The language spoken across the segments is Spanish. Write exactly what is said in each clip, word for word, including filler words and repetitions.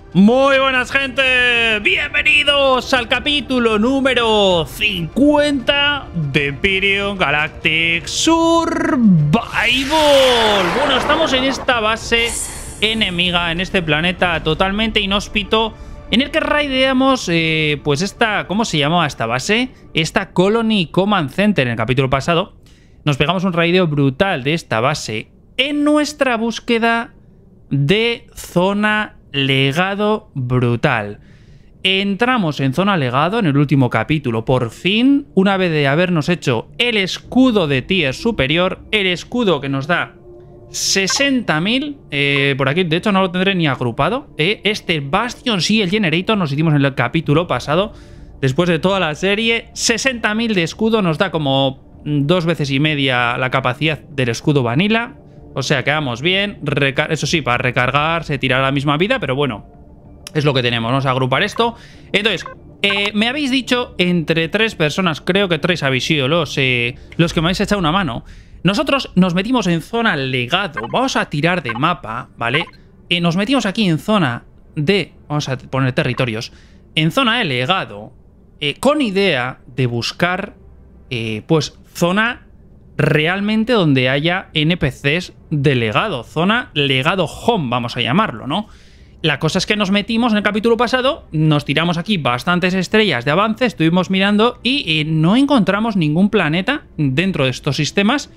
Muy buenas, gente, bienvenidos al capítulo número cincuenta de Empyrion Galactic Survival. Bueno, estamos en esta base enemiga, en este planeta totalmente inhóspito, en el que raideamos, eh, pues esta, ¿cómo se llamaba esta base? Esta Colony Command Center. En el capítulo pasado nos pegamos un raideo brutal de esta base en nuestra búsqueda de zona legado brutal. Entramos en zona legado en el último capítulo, por fin, una vez de habernos hecho el escudo de tier superior, el escudo que nos da sesenta mil, eh, por aquí, de hecho no lo tendré ni agrupado, eh, este Bastion, sí, el Generator, nos hicimos en el capítulo pasado, después de toda la serie, sesenta mil de escudo nos da como dos veces y media la capacidad del escudo Vanilla. O sea, quedamos bien. Eso sí, para recargar se tira la misma vida, pero bueno, es lo que tenemos. Vamos a agrupar esto. Entonces, eh, me habéis dicho entre tres personas, creo que tres habéis sido los, eh, los que me habéis echado una mano. Nosotros nos metimos en zona legado. Vamos a tirar de mapa, ¿vale? Eh, nos metimos aquí en zona de... Vamos a poner territorios. En zona de legado, eh, con idea de buscar, eh, pues, zona realmente donde haya N P Cs de legado, zona legado home, vamos a llamarlo, ¿no? La cosa es que nos metimos en el capítulo pasado, nos tiramos aquí bastantes estrellas de avance, estuvimos mirando y eh, no encontramos ningún planeta dentro de estos sistemas.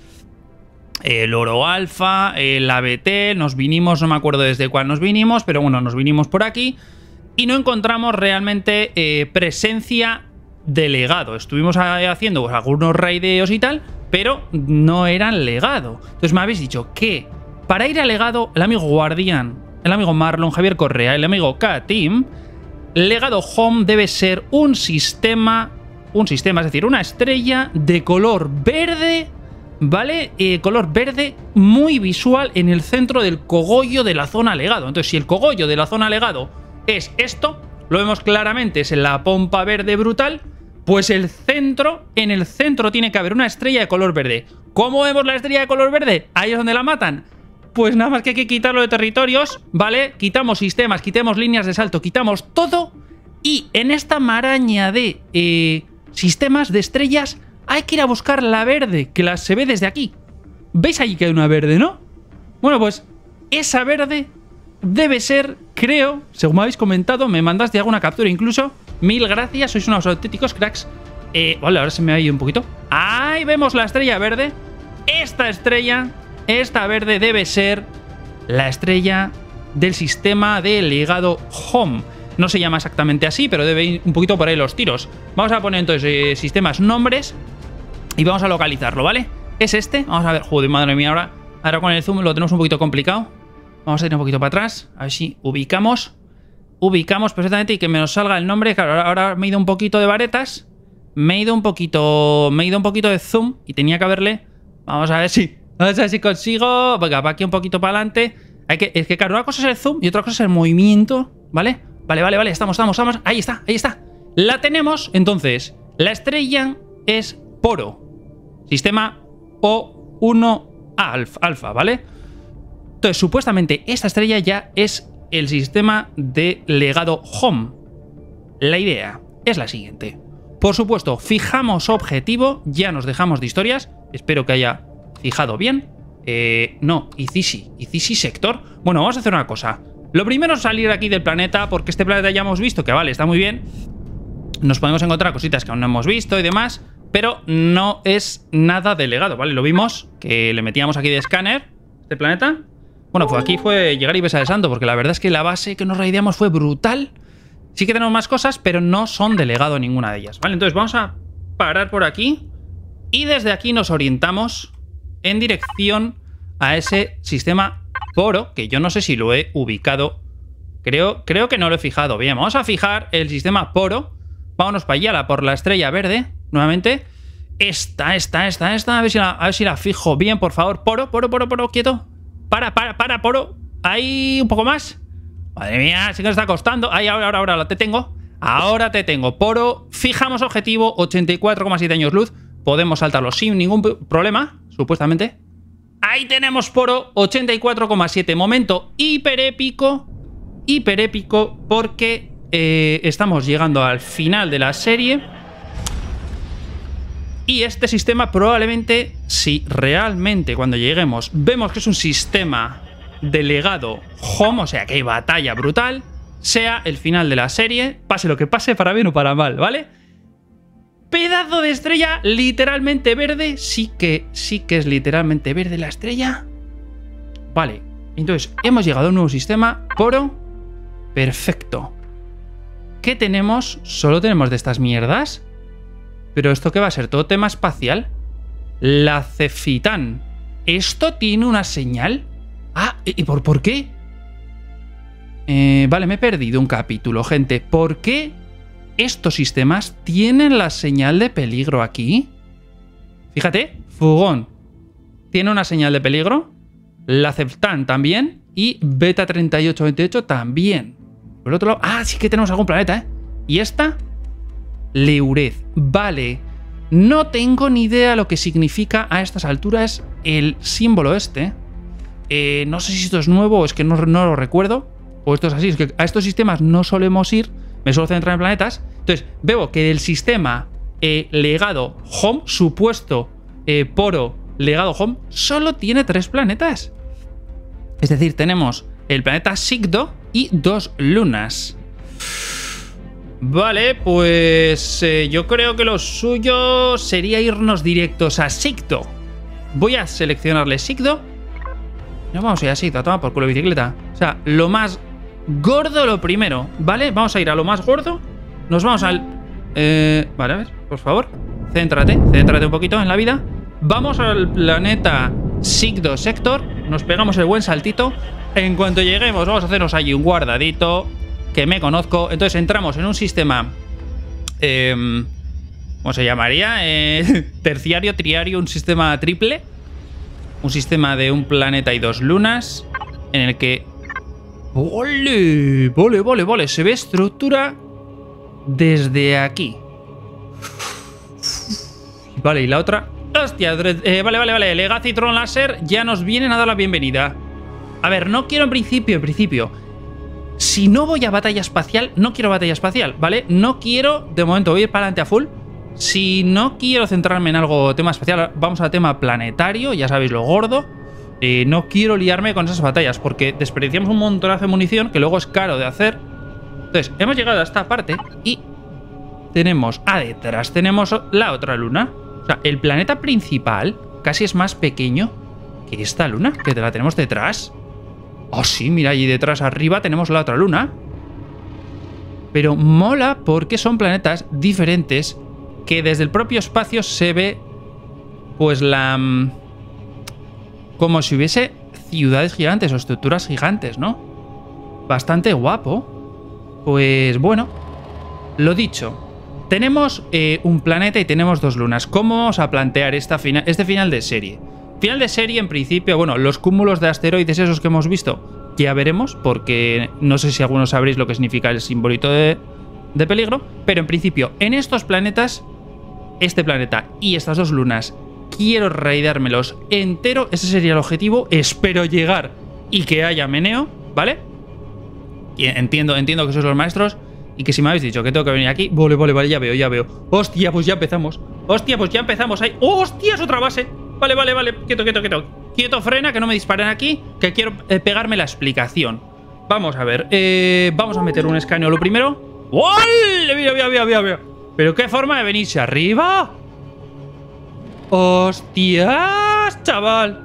El Oro Alfa, el A B T, nos vinimos, no me acuerdo desde cuál nos vinimos, pero bueno, nos vinimos por aquí y no encontramos realmente eh, presencia de legado. Estuvimos haciendo pues, algunos raideos y tal, pero no eran legado. Entonces me habéis dicho que para ir a legado, el amigo Guardián, el amigo Marlon, Javier Correa, el amigo K-Team, legado home debe ser un sistema, un sistema, es decir, una estrella de color verde, ¿vale? Eh, color verde muy visual en el centro del cogollo de la zona legado. Entonces, si el cogollo de la zona legado es esto, lo vemos claramente, es la pompa verde brutal. Pues el centro, en el centro tiene que haber una estrella de color verde. ¿Cómo vemos la estrella de color verde? Ahí es donde la matan. Pues nada más que hay que quitarlo de territorios, ¿vale? Quitamos sistemas, quitamos líneas de salto, quitamos todo. Y en esta maraña de eh, sistemas de estrellas hay que ir a buscar la verde, que la se ve desde aquí. ¿Veis allí que hay una verde, no? Bueno, pues esa verde debe ser, creo, según me habéis comentado, me mandaste alguna captura incluso. Mil gracias, sois unos auténticos cracks. Eh, vale, ahora se me ha ido un poquito. Ahí vemos la estrella verde. Esta estrella, esta verde debe ser la estrella del sistema de legado home. No se llama exactamente así, pero debe ir un poquito por ahí los tiros. Vamos a poner entonces eh, sistemas, nombres y vamos a localizarlo, ¿vale? Es este. Vamos a ver, joder, madre mía, ahora, ahora con el zoom lo tenemos un poquito complicado. Vamos a ir un poquito para atrás, a ver si ubicamos. Ubicamos perfectamente y que me nos salga el nombre. Claro, ahora me he ido un poquito de varetas. Me he ido un poquito. Me he ido un poquito de zoom. Y tenía que haberle. Vamos a ver si. Vamos a ver si consigo. Venga, va aquí un poquito para adelante. Hay que, es que claro, una cosa es el zoom y otra cosa es el movimiento. ¿Vale? Vale, vale, vale. Estamos, estamos, estamos. Ahí está, ahí está. La tenemos. Entonces, la estrella es Poro. Sistema O uno alfa, alfa, ¿vale? Entonces, supuestamente, esta estrella ya es el sistema de legado home. La idea es la siguiente. Por supuesto, fijamos objetivo, ya nos dejamos de historias. Espero que haya fijado bien. Eh, no, Icisi, Icisi sector. Bueno, vamos a hacer una cosa. Lo primero es salir aquí del planeta, porque este planeta ya hemos visto que vale, está muy bien. Nos podemos encontrar cositas que aún no hemos visto y demás, pero no es nada de legado, ¿vale? Lo vimos, que le metíamos aquí de escáner, este planeta. Bueno, pues aquí fue llegar y besar el santo, porque la verdad es que la base que nos raideamos fue brutal. Sí que tenemos más cosas, pero no son de legado ninguna de ellas, ¿vale? Entonces vamos a parar por aquí y desde aquí nos orientamos en dirección a ese sistema Poro, que yo no sé si lo he ubicado. Creo, creo que no lo he fijado. Bien, vamos a fijar el sistema Poro. Vámonos para allá, por la estrella verde, nuevamente. Esta, esta, esta, esta. A ver si la, a ver si la fijo bien, por favor. Poro, Poro, Poro, Poro, quieto. Para, para, para, Poro. Ahí un poco más. Madre mía, sí que nos está costando. Ahí, ahora, ahora, ahora te tengo. Ahora te tengo. Poro, fijamos objetivo, ochenta y cuatro coma siete años luz. Podemos saltarlo sin ningún problema, supuestamente. Ahí tenemos Poro, ochenta y cuatro coma siete. Momento hiperépico hiper épico porque eh, estamos llegando al final de la serie. Y este sistema probablemente, si realmente cuando lleguemos vemos que es un sistema de legado home, o sea que hay batalla brutal, sea el final de la serie, pase lo que pase, para bien o para mal, ¿vale? Pedazo de estrella literalmente verde, sí que, sí que es literalmente verde la estrella. Vale, entonces hemos llegado a un nuevo sistema, poro, perfecto. ¿Qué tenemos? Solo tenemos de estas mierdas. ¿Pero esto qué va a ser? ¿Todo tema espacial? La Cefitán. ¿Esto tiene una señal? Ah, ¿y por, por qué? Eh, vale, me he perdido un capítulo, gente. ¿Por qué estos sistemas tienen la señal de peligro aquí? Fíjate, Fugón tiene una señal de peligro. La Cefitán también. Y Beta treinta y ocho veintiocho también. Por el otro lado... Ah, sí que tenemos algún planeta, ¿eh? ¿Y esta? Leurez. Vale. No tengo ni idea lo que significa a estas alturas el símbolo este. Eh, no sé si esto es nuevo o es que no, no lo recuerdo. O esto es así. Es que a estos sistemas no solemos ir. Me suelo centrar en planetas. Entonces, veo que del sistema eh, legado home, supuesto eh, poro legado home, solo tiene tres planetas. Es decir, tenemos el planeta Sigdo y dos lunas. Vale, pues eh, yo creo que lo suyo sería irnos directos a Sigdo. Voy a seleccionarle Sigdo. No vamos a ir a Sigdo, toma por culo bicicleta. O sea, lo más gordo lo primero, ¿vale? Vamos a ir a lo más gordo. Nos vamos al... Eh, vale, a ver, por favor. Céntrate, céntrate un poquito en la vida. Vamos al planeta Sigdo Sector. Nos pegamos el buen saltito. En cuanto lleguemos vamos a hacernos allí un guardadito, que me conozco. Entonces entramos en un sistema... Eh, ¿Cómo se llamaría? Eh, terciario, triario, un sistema triple. Un sistema de un planeta y dos lunas. En el que... ¡Vale! ¡Vale, vale, vale! Se ve estructura desde aquí. Vale, y la otra... ¡Hostia! Eh, vale, vale, vale. Legacy Tron Laser ya nos vienen a dar la bienvenida. A ver, no quiero en principio, en principio... Si no voy a batalla espacial, no quiero batalla espacial, ¿vale? No quiero, de momento voy a ir para adelante a full. Si no quiero centrarme en algo tema espacial, vamos a tema planetario, ya sabéis lo gordo. Eh, no quiero liarme con esas batallas, porque desperdiciamos un montonazo de munición que luego es caro de hacer. Entonces, hemos llegado a esta parte y tenemos, ah, detrás tenemos la otra luna. O sea, el planeta principal casi es más pequeño que esta luna, que la tenemos detrás. Oh, sí, mira, allí detrás arriba tenemos la otra luna. Pero mola porque son planetas diferentes que desde el propio espacio se ve, pues la... como si hubiese ciudades gigantes o estructuras gigantes, ¿no? Bastante guapo. Pues bueno, lo dicho. Tenemos eh, un planeta y tenemos dos lunas. ¿Cómo vamos a plantear esta fina este final de serie? Final de serie, en principio, bueno, los cúmulos de asteroides esos que hemos visto, ya veremos, porque no sé si algunos sabréis lo que significa el simbolito de, de peligro, pero en principio, en estos planetas, este planeta y estas dos lunas, quiero raidármelos entero, ese sería el objetivo, espero llegar y que haya meneo, ¿vale? Y entiendo, entiendo que sois los maestros y que si me habéis dicho que tengo que venir aquí, vale, vale, vale, ya veo, ya veo. Hostia, pues ya empezamos. Hostia, pues ya empezamos ahí. ¡Hostia, es otra base! Vale, vale, vale. Quieto, quieto, quieto. Quieto, frena, que no me disparen aquí, que quiero eh, pegarme la explicación. Vamos a ver. Eh, vamos a meter un escaneo lo primero. ¡Vale! Mira, mira, mira, mira, mira. ¿Pero qué forma de venirse arriba? ¡Hostias, chaval!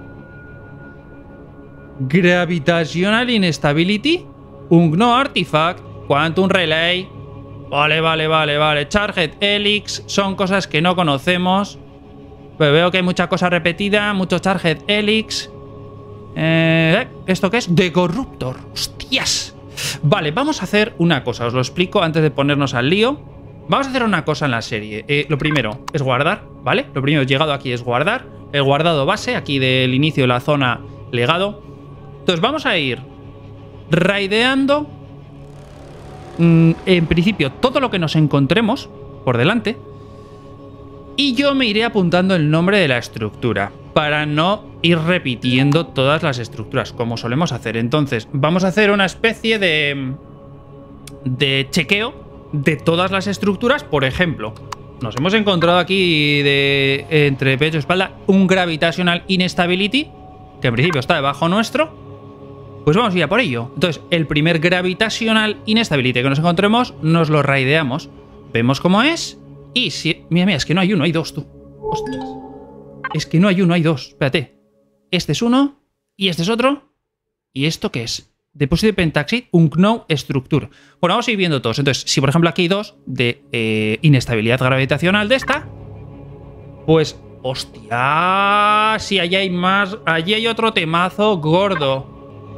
Gravitational Instability. Ungno Artifact. Quantum Relay. Vale, vale, vale, vale. Charged Helix. Son cosas que no conocemos. Pues veo que hay mucha cosa repetida, mucho Charged Helix. Eh, ¿Esto qué es? The Corruptor. ¡Hostias! Vale, vamos a hacer una cosa. Os lo explico antes de ponernos al lío. Vamos a hacer una cosa en la serie. Eh, lo primero es guardar, ¿vale? Lo primero llegado aquí es guardar. El guardado base, aquí del inicio de la zona legado. Entonces vamos a ir raideando, mmm, en principio, todo lo que nos encontremos por delante. Y yo me iré apuntando el nombre de la estructura para no ir repitiendo todas las estructuras, como solemos hacer. Entonces, vamos a hacer una especie de, de chequeo de todas las estructuras. Por ejemplo, nos hemos encontrado aquí de, entre pecho y espalda un Gravitational Instability, que en principio está debajo nuestro. Pues vamos a ir a por ello. Entonces, el primer Gravitational Instability que nos encontremos, nos lo raideamos. Vemos cómo es. Y si... Mira, mira, es que no hay uno, hay dos, tú. Ostras. Es que no hay uno, hay dos. Espérate. Este es uno y este es otro. ¿Y esto qué es? Deposit Pentaxid, un Unknown Structure. Bueno, vamos a ir viendo todos. Entonces, si por ejemplo aquí hay dos de eh, inestabilidad gravitacional de esta, pues... ¡Hostia! Si allí hay más... Allí hay otro temazo gordo.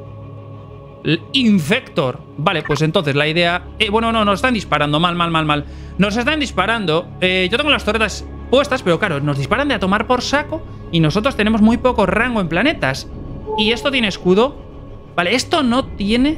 Infector. Vale, pues entonces la idea... Eh, bueno, no, nos están disparando. Mal, mal, mal, mal. Nos están disparando. Eh, yo tengo las torretas puestas, pero claro, nos disparan de a tomar por saco y nosotros tenemos muy poco rango en planetas. Y esto tiene escudo. Vale, esto no tiene...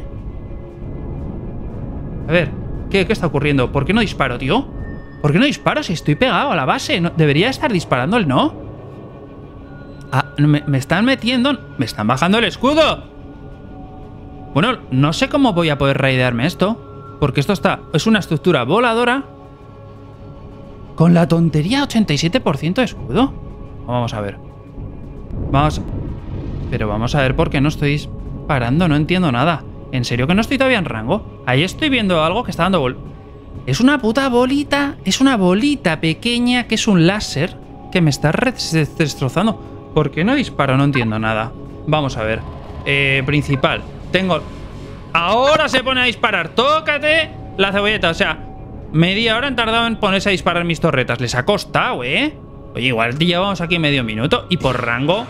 A ver, ¿qué, qué está ocurriendo? ¿Por qué no disparo, tío? ¿Por qué no disparo si estoy pegado a la base? ¿No? Debería estar disparando el no. Ah, me, me están metiendo... Me están bajando el escudo. Bueno, no sé cómo voy a poder raidearme esto. Porque esto está... Es una estructura voladora. Con la tontería ochenta y siete por ciento de escudo. Vamos a ver. Vamos... Pero vamos a ver por qué no estoy disparando. No entiendo nada. ¿En serio que no estoy todavía en rango? Ahí estoy viendo algo que está dando vol... Es una puta bolita. Es una bolita pequeña que es un láser que me está destrozando. ¿Por qué no disparo? No entiendo nada. Vamos a ver. Eh, principal. Tengo... Ahora se pone a disparar. Tócate la cebolleta. O sea, media hora han tardado en ponerse a disparar mis torretas. Les ha costado, ¿eh? Oye, igual llevamos aquí medio minuto. Y por rango...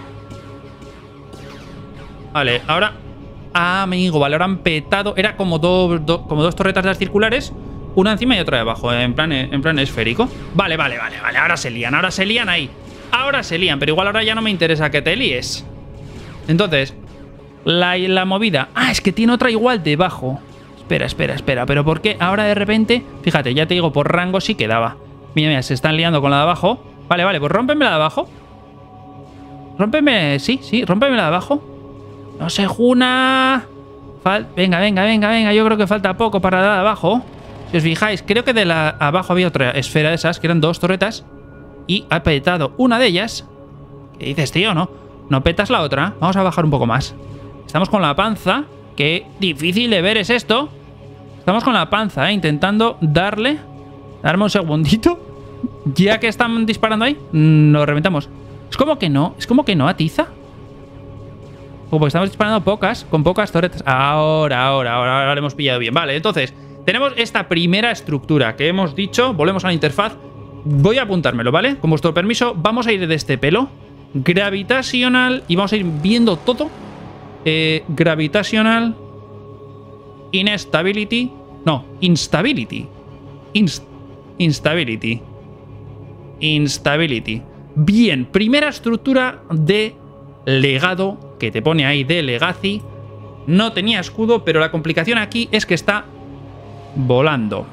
Vale, ahora... Ah, amigo, vale, ahora han petado... Era como, do, do, como dos torretas de las circulares. Una encima y otra debajo, en plan, en plan esférico. Vale, vale, vale, vale. Ahora se lían, ahora se lían ahí. Ahora se lían, pero igual ahora ya no me interesa que te líes. Entonces... La, la movida... Ah, es que tiene otra igual debajo. Espera, espera, espera. ¿Pero por qué ahora de repente? Fíjate, ya te digo, por rango sí quedaba. Mira, mira, se están liando con la de abajo. Vale, vale, pues rómpeme la de abajo. Rómpeme... Sí, sí, rómpeme la de abajo. No sé, Juna... Fal... Venga, venga, venga, venga. Yo creo que falta poco para la de abajo. Si os fijáis, creo que de la abajo había otra esfera de esas, que eran dos torretas. Y ha petado una de ellas. ¿Qué dices, tío? No, no petas la otra. Vamos a bajar un poco más. Estamos con la panza. Qué difícil de ver es esto. Estamos con la panza, ¿eh? Intentando darle... Darme un segundito. Ya que están disparando ahí, nos reventamos. Es como que no. Es como que no atiza. Como que estamos disparando pocas, con pocas torretas. Ahora, ahora, ahora, ahora lo hemos pillado bien. Vale, entonces, tenemos esta primera estructura que hemos dicho. Volvemos a la interfaz. Voy a apuntármelo, ¿vale? Con vuestro permiso, vamos a ir de este pelo. Gravitational. Y vamos a ir viendo todo. Eh, gravitational Instability. No, Instability. Inst instability. Instability. Bien, primera estructura de legado que te pone ahí de Legacy. No tenía escudo, pero la complicación aquí es que está volando.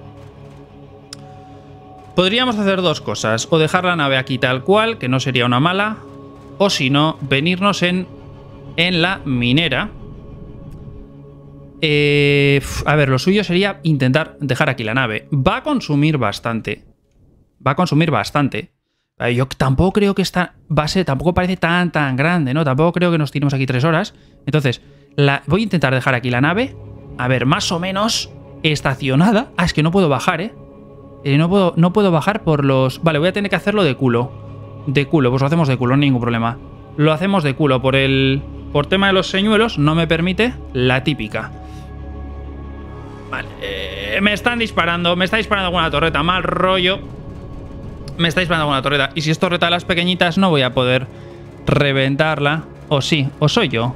Podríamos hacer dos cosas. O dejar la nave aquí tal cual, que no sería una mala. O si no, venirnos en... en la minera. Eh, a ver, lo suyo sería intentar dejar aquí la nave. Va a consumir bastante. Va a consumir bastante. Yo tampoco creo que esta base tampoco parece tan tan grande, ¿no? Tampoco creo que nos tiremos aquí tres horas. Entonces, la, voy a intentar dejar aquí la nave. A ver, más o menos estacionada. Ah, es que no puedo bajar, ¿eh? eh no, puedo, no puedo bajar por los... Vale, voy a tener que hacerlo de culo. De culo, pues lo hacemos de culo, no hay ningún problema. Lo hacemos de culo por el... Por tema de los señuelos, no me permite la típica. Vale, eh, me están disparando. Me está disparando con una torreta, mal rollo. Me está disparando con una torreta. Y si es torreta de las pequeñitas, no voy a poder reventarla. O sí, o soy yo.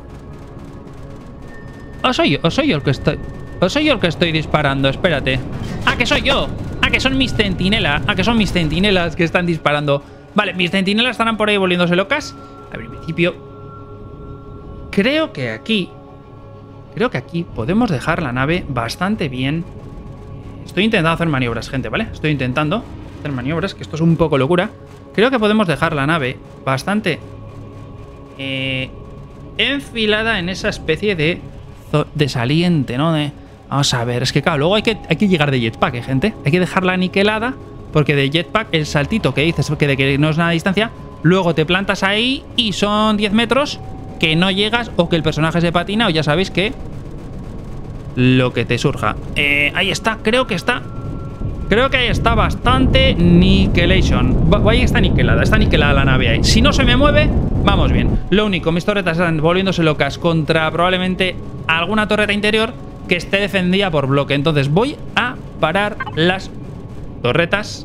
O soy yo, o soy yo el que estoy... O soy yo el que estoy disparando, espérate. ¡Ah, que soy yo! ¡Ah, que son mis centinelas! ¡Ah, que son mis centinelas que están disparando! Vale, mis centinelas estarán por ahí volviéndose locas. A ver, en principio... Creo que aquí... Creo que aquí podemos dejar la nave bastante bien. Estoy intentando hacer maniobras, gente, ¿vale? Estoy intentando hacer maniobras, que esto es un poco locura. Creo que podemos dejar la nave bastante eh, enfilada en esa especie de, de saliente, ¿no? De, vamos a ver, es que claro, luego hay que, hay que llegar de jetpack, ¿eh, gente? Hay que dejarla niquelada, porque de jetpack el saltito que dices que de que no es nada de distancia, luego te plantas ahí y son diez metros que no llegas o que el personaje se patina o ya sabéis que lo que te surja. Eh, ahí está, creo que está... Creo que ahí está bastante niquelation. Ahí está niquelada, está niquelada la nave ahí. Si no se me mueve, vamos bien. Lo único, mis torretas están volviéndose locas contra probablemente alguna torreta interior que esté defendida por bloque. Entonces voy a parar las torretas.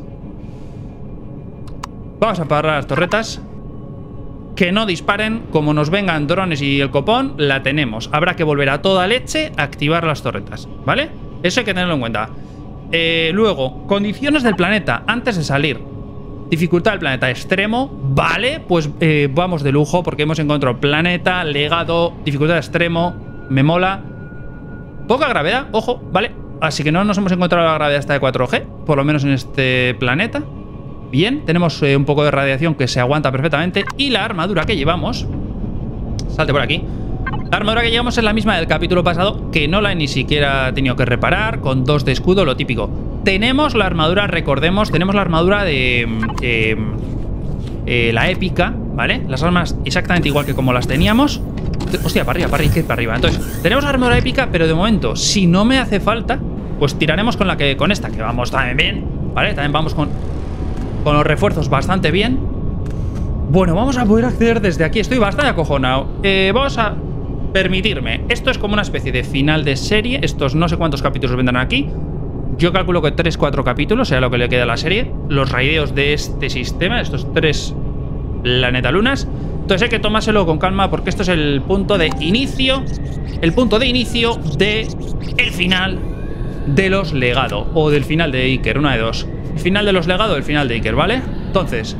Vamos a parar las torretas. Que no disparen. Como nos vengan drones y el copón, la tenemos. Habrá que volver a toda leche a activar las torretas, ¿vale? Eso hay que tenerlo en cuenta. Eh, luego, condiciones del planeta antes de salir. Dificultad del planeta extremo. Vale, pues eh, vamos de lujo porque hemos encontrado planeta, legado, dificultad extremo. Me mola. Poca gravedad, ojo, vale. Así que no nos hemos encontrado la gravedad hasta de cuatro G, por lo menos en este planeta. Bien, tenemos eh, un poco de radiación que se aguanta perfectamente. Y la armadura que llevamos, salte por aquí. La armadura que llevamos es la misma del capítulo pasado, que no la he ni siquiera tenido que reparar, con dos de escudo, lo típico. Tenemos la armadura, recordemos, tenemos la armadura de... Eh, eh, la épica, ¿vale? Las armas exactamente igual que como las teníamos. Hostia, para arriba, para arriba, para arriba. Entonces, tenemos la armadura épica, pero de momento, si no me hace falta, pues tiraremos con la que con esta, que vamos también bien, ¿vale? También vamos con, con los refuerzos bastante bien. Bueno, vamos a poder acceder desde aquí. Estoy bastante acojonado. Eh, vamos a... permitirme. Esto es como una especie de final de serie. Estos no sé cuántos capítulos vendrán aquí. Yo calculo que tres cuatro capítulos sea lo que le queda a la serie. Los raideos de este sistema, estos tres planetalunas. Entonces hay que tomárselo con calma porque esto es el punto de inicio. El punto de inicio de el final de los legados. O del final de Iker, una de dos. El final de los legados o el final de Iker, ¿vale? Entonces...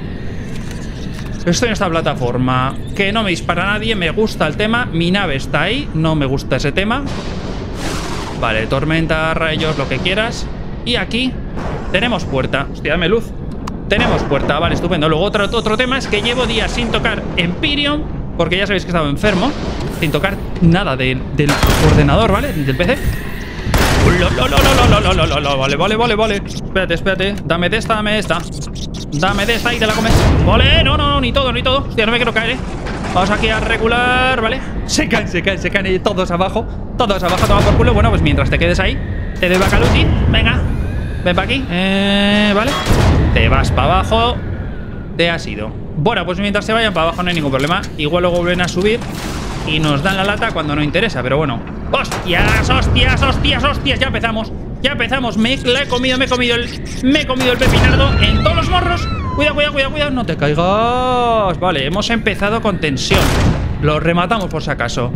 estoy en esta plataforma que no me dispara nadie, me gusta el tema, mi nave está ahí, no me gusta ese tema. Vale, tormenta, rayos, lo que quieras. Y aquí tenemos puerta. Hostia, dame luz. Tenemos puerta, vale, estupendo. Luego otro, otro tema es que llevo días sin tocar Empyrean, porque ya sabéis que he estado enfermo, sin tocar nada de, del ordenador, ¿vale? Del P C. Lo, lo, lo, lo, lo, lo, lo, lo, vale, vale, vale, vale. Espérate, espérate. Dame de esta, dame de esta. Dame de esta y te la comes. Vale, no, no, no, ni todo, ni todo. Hostia, no me quiero caer, eh. Vamos aquí a regular, ¿vale? Se caen, se caen, se caen y todos abajo. Todos abajo, toma por culo. Bueno, pues mientras te quedes ahí, te doy bacaluti. Venga, ven para aquí. Eh, vale. Te vas para abajo. Te has ido. Bueno, pues mientras se vayan para abajo no hay ningún problema. Igual luego vuelven a subir y nos dan la lata cuando no interesa, pero bueno. ¡Hostias, hostias, hostias, hostias! Ya empezamos. Ya empezamos. Me la he comido, me he comido el... Me he comido el pepinardo en todos los morros. Cuidado, cuidado, cuidado, cuidado. No te caigas. Vale, hemos empezado con tensión. Lo rematamos por si acaso.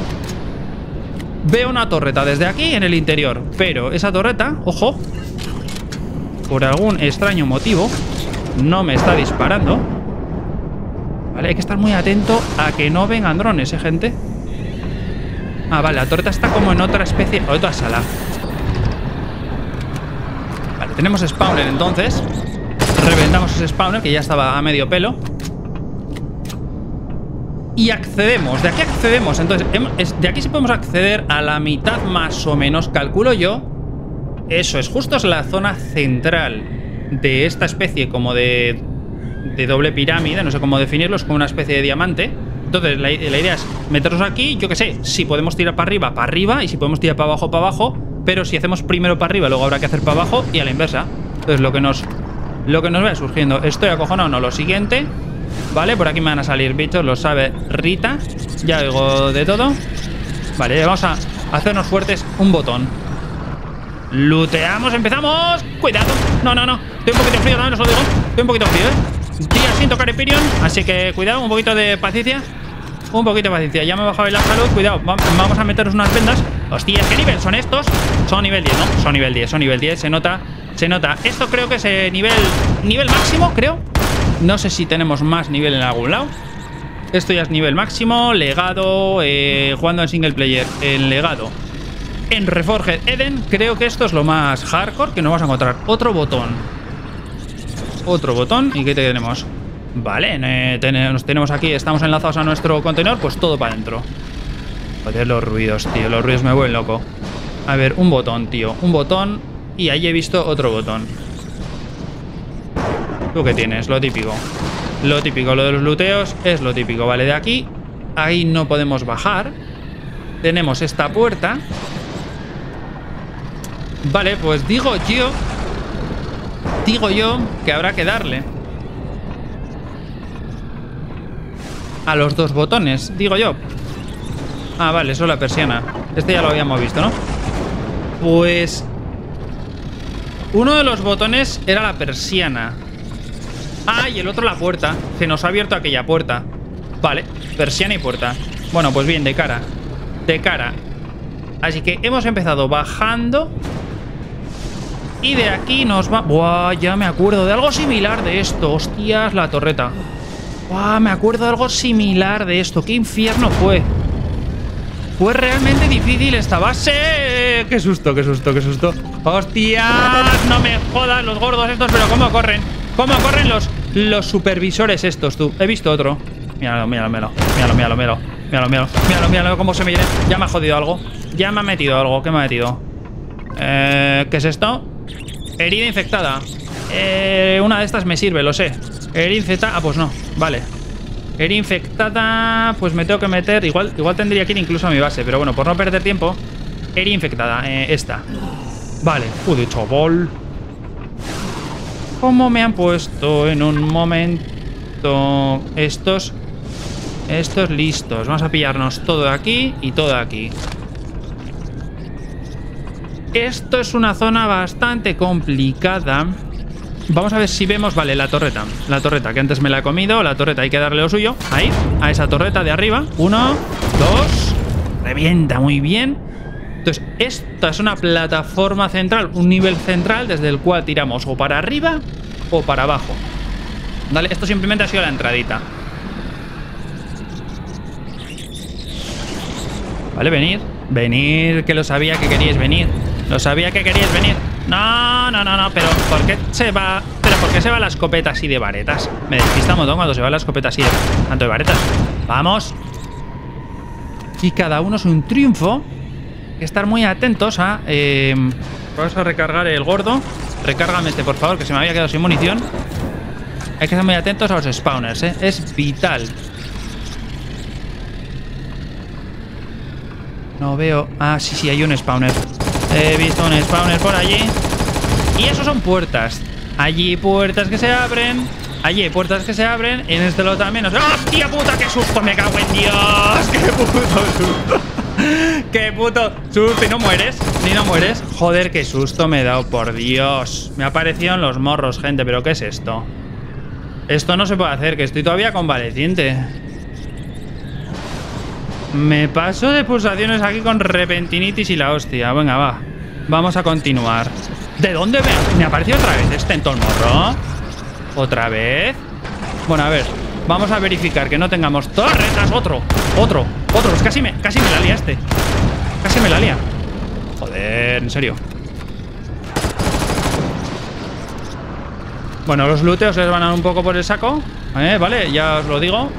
Veo una torreta desde aquí en el interior. Pero esa torreta, ojo, por algún extraño motivo no me está disparando. Vale, hay que estar muy atento a que no vengan drones, ¿eh, gente? Ah, vale, la torreta está como en otra especie, otra sala. Vale, tenemos spawner entonces. Reventamos ese spawner que ya estaba a medio pelo. Y accedemos, de aquí accedemos. Entonces, de aquí sí podemos acceder a la mitad más o menos, calculo yo. Eso es, justo es la zona central de esta especie como de, de doble pirámide, no sé cómo definirlo, es como una especie de diamante. Entonces la, la idea es meternos aquí, yo qué sé, si podemos tirar para arriba, para arriba, y si podemos tirar para abajo, para abajo. Pero si hacemos primero para arriba, luego habrá que hacer para abajo y a la inversa. Entonces lo que nos, lo que nos vaya surgiendo. Estoy acojonado, no, lo siguiente. Vale, por aquí me van a salir bichos, lo sabe Rita. Ya oigo de todo. Vale, vamos a hacernos fuertes un botón. Looteamos, empezamos. Cuidado, no, no, no. Estoy un poquito frío, también os lo digo. Estoy un poquito frío, eh. Día sin tocar Empyrean, así que cuidado, un poquito de paciencia. Un poquito de paciencia, ya me he bajado la salud. Cuidado, vamos a meternos unas vendas. Hostia, ¿qué nivel son estos? Son nivel diez, ¿no? Son nivel diez, son nivel diez, se nota. Se nota, esto creo que es eh, nivel Nivel máximo, creo. No sé si tenemos más nivel en algún lado. Esto ya es nivel máximo. Legado, eh, jugando en single player. En legado, en Reforged Eden. Creo que esto es lo más hardcore que nos vamos a encontrar. Otro botón. Otro botón. ¿Y qué tenemos? Vale, eh, ten nos tenemos aquí, estamos enlazados a nuestro contenedor, pues todo para adentro. Joder, los ruidos, tío, los ruidos me vuelven loco. A ver, un botón, tío, un botón. Y ahí he visto otro botón. ¿Tú qué tienes? Lo típico. Lo típico, lo de los looteos es lo típico. Vale, de aquí, ahí no podemos bajar. Tenemos esta puerta. Vale, pues digo yo Digo yo que habrá que darle a los dos botones, digo yo. Ah, vale, eso es la persiana. Este ya lo habíamos visto, ¿no? Pues uno de los botones era la persiana. Ah, y el otro la puerta. Se nos ha abierto aquella puerta. Vale, persiana y puerta. Bueno, pues bien, de cara. De cara. Así que hemos empezado bajando. Y de aquí nos va... Buah, ya me acuerdo de algo similar de esto. Hostias, la torreta. Buah, me acuerdo de algo similar de esto. ¡Qué infierno fue! Fue realmente difícil esta base. ¡Qué susto, qué susto, qué susto! ¡Hostias! No me jodas los gordos estos, pero ¿cómo corren? ¿Cómo corren los, los supervisores estos, tú? He visto otro. Míralo, míralo, míralo. Míralo, míralo, míralo. Míralo, míralo. Míralo, míralo cómo se me viene. Ya me ha jodido algo. Ya me ha metido algo. ¿Qué me ha metido? Eh, ¿Qué es esto? Herida infectada. Eh, una de estas me sirve, lo sé. Herida infectada. Ah, pues no. Vale. Herida infectada. Pues me tengo que meter. Igual, igual tendría que ir incluso a mi base. Pero bueno, por no perder tiempo. Herida infectada. Eh, esta. Vale. Joder, chaval. ¿Cómo me han puesto en un momento estos? Estos listos. Vamos a pillarnos todo de aquí y todo de aquí. Esto es una zona bastante complicada. Vamos a ver si vemos... Vale, la torreta. La torreta, que antes me la he comido. La torreta hay que darle lo suyo. Ahí, a esa torreta de arriba. Uno, dos. Revienta muy bien. Entonces, esta es una plataforma central. Un nivel central desde el cual tiramos o para arriba o para abajo. Vale, esto simplemente ha sido la entradita. Vale, venir. Venir, que lo sabía que queríais venir. Lo sabía que queríais venir. No, no, no, no, pero ¿por qué se va? ¿Pero por qué se va la escopeta así de varetas? Me despista un montón cuando se va la escopeta así de tanto de varetas. Vamos. Y cada uno es un triunfo. Hay que estar muy atentos a... Eh, vamos a recargar el gordo. Recárgame este, por favor, que se me había quedado sin munición. Hay que estar muy atentos a los spawners, ¿eh? Es vital. No veo... Ah, sí, sí, hay un spawner. He visto un spawner por allí. Y esos son puertas. Allí puertas que se abren. Allí hay puertas que se abren. En este lado también. ¡Hostia puta! ¡Qué susto! ¡Me cago en Dios! ¡Qué puto susto! ¡Qué puto susto! ¿Y no mueres? ¿Ni no mueres? Joder, qué susto me he dado, por Dios. Me aparecieron los morros, gente. ¿Pero qué es esto? Esto no se puede hacer, que estoy todavía convaleciente. Me paso de pulsaciones aquí con repentinitis y la hostia. Venga, va. Vamos a continuar. ¿De dónde me, me apareció otra vez este en todo el morro? ¿Otra vez? Bueno, a ver. Vamos a verificar que no tengamos torretas. Otro, otro, otro. Pues casi me, casi me la lía este. Casi me la lía. Joder, en serio. Bueno, los looteos les van a dar un poco por el saco. ¿Eh? Vale, ya os lo digo.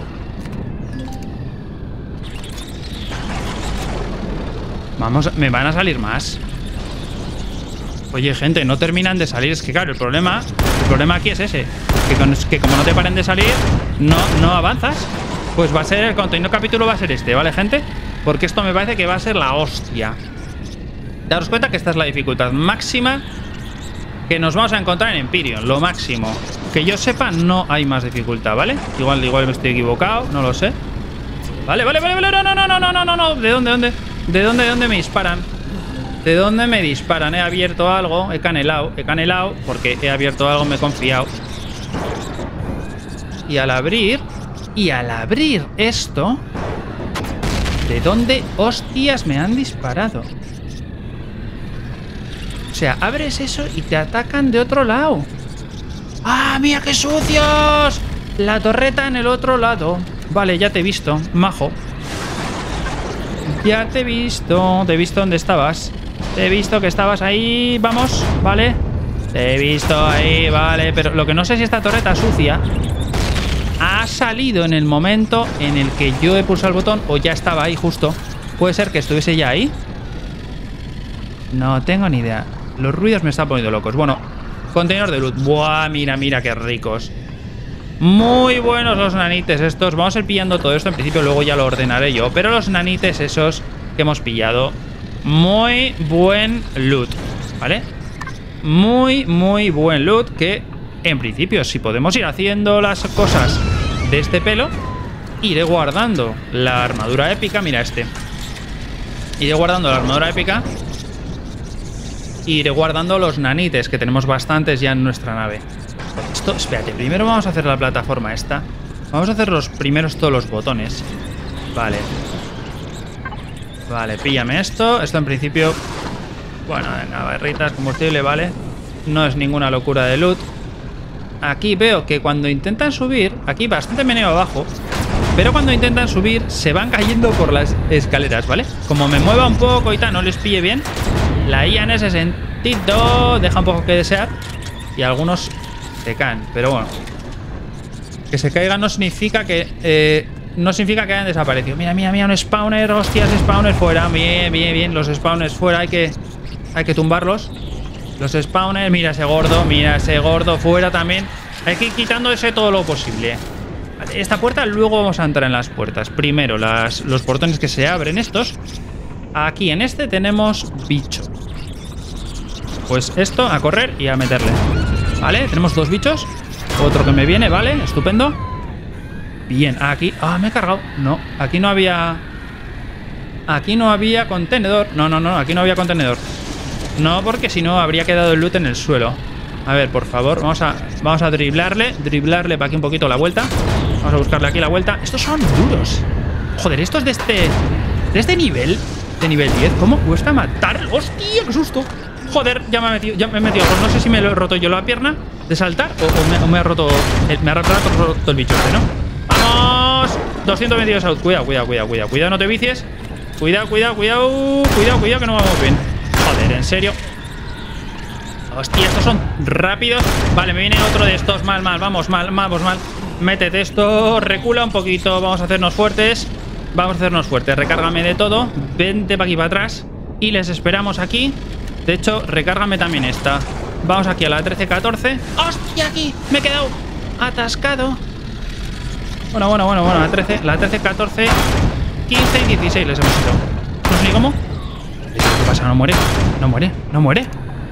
Vamos, me van a salir más. Oye, gente, no terminan de salir. Es que claro, el problema El problema aquí es ese, que, con, que como no te paren de salir, No, no avanzas. Pues va a ser, el contenido capítulo va a ser este, ¿vale, gente? Porque esto me parece que va a ser la hostia. Daros cuenta que esta es la dificultad máxima que nos vamos a encontrar en Empyrion. Lo máximo. Que yo sepa, no hay más dificultad, ¿vale? Igual, igual me estoy equivocado, no lo sé. Vale, vale, vale, vale, no, no, no, no, no, no, no. ¿De dónde, dónde? ¿De dónde, de dónde me disparan? ¿De dónde me disparan? He abierto algo, he canelado, he canelado, porque he abierto algo, me he confiado. Y al abrir, y al abrir esto, ¿de dónde hostias me han disparado? O sea, abres eso y te atacan de otro lado. ¡Ah, mira qué sucios! La torreta en el otro lado. Vale, ya te he visto, majo. Ya te he visto. Te he visto dónde estabas. Te he visto que estabas ahí. Vamos, vale. Te he visto ahí, vale. Pero lo que no sé si esta torreta sucia ha salido en el momento en el que yo he pulsado el botón o ya estaba ahí justo. Puede ser que estuviese ya ahí. No tengo ni idea. Los ruidos me están poniendo locos. Bueno, contenedor de loot. Buah, mira, mira qué ricos. Muy buenos los nanites estos. Vamos a ir pillando todo esto. En principio luego ya lo ordenaré yo. Pero los nanites esos que hemos pillado, muy buen loot, ¿vale? Muy, muy buen loot. Que en principio, si podemos ir haciendo las cosas de este pelo, iré guardando la armadura épica. Mira este. Iré guardando la armadura épica. Iré guardando los nanites, que tenemos bastantes ya en nuestra nave. Esto, espérate, primero vamos a hacer la plataforma esta. Vamos a hacer los primeros todos los botones. Vale. Vale, píllame esto. Esto en principio, bueno, venga, barritas, combustible, vale. No es ninguna locura de loot. Aquí veo que cuando intentan subir, aquí bastante meneo abajo, pero cuando intentan subir se van cayendo por las escaleras, ¿vale? Como me mueva un poco y tal, no les pille bien, la I A en ese sentido deja un poco que desear y algunos se caen, pero bueno. Que se caigan no significa que... Eh, no significa que hayan desaparecido. Mira, mira, mira, un spawner, hostias, spawner fuera. Bien, bien, bien, los spawners fuera, hay que, hay que tumbarlos. Los spawners, mira ese gordo, mira ese gordo fuera también. Hay que ir quitando ese todo lo posible. Vale, esta puerta, luego vamos a entrar en las puertas. Primero, las, los portones que se abren estos. Aquí en este tenemos bicho. Pues esto, a correr y a meterle. Vale, tenemos dos bichos. Otro que me viene, vale, estupendo. Bien, aquí... Ah, me he cargado. No, aquí no había... Aquí no había contenedor. No, no, no, aquí no había contenedor. No, porque si no habría quedado el loot en el suelo. A ver, por favor, vamos a, vamos a driblarle. Driblarle para aquí un poquito la vuelta. Vamos a buscarle aquí la vuelta. Estos son duros. Joder, estos de este... De este nivel, de nivel diez, ¿cómo cuesta matar? ¡Hostia, qué susto! Joder, ya me he metido, ya me he metido. Pues no sé si me lo he roto yo la pierna de saltar o, o, me, o me ha roto el, me ha roto, roto el bicho este, ¿no? ¡Vamos! doscientos veintidós salud. Cuidado, cuidado, cuidado, cuidado. Cuidado, no te vicies. Cuidado, cuidado, cuidado. Cuidado, cuidado, que no vamos bien. Joder, en serio. Hostia, estos son rápidos. Vale, me viene otro de estos. Mal, mal, vamos, mal, vamos, mal. Métete esto, recula un poquito. Vamos a hacernos fuertes. Vamos a hacernos fuertes. Recárgame de todo. Vente para aquí, para atrás. Y les esperamos aquí. De hecho, recárgame también esta. Vamos aquí a la trece catorce. ¡Hostia, aquí! Me he quedado atascado. Bueno, bueno, bueno, bueno. La trece, la trece, catorce, quince y dieciséis les hemos hecho. No sé ni cómo. ¿Qué pasa? No muere. No muere. No muere.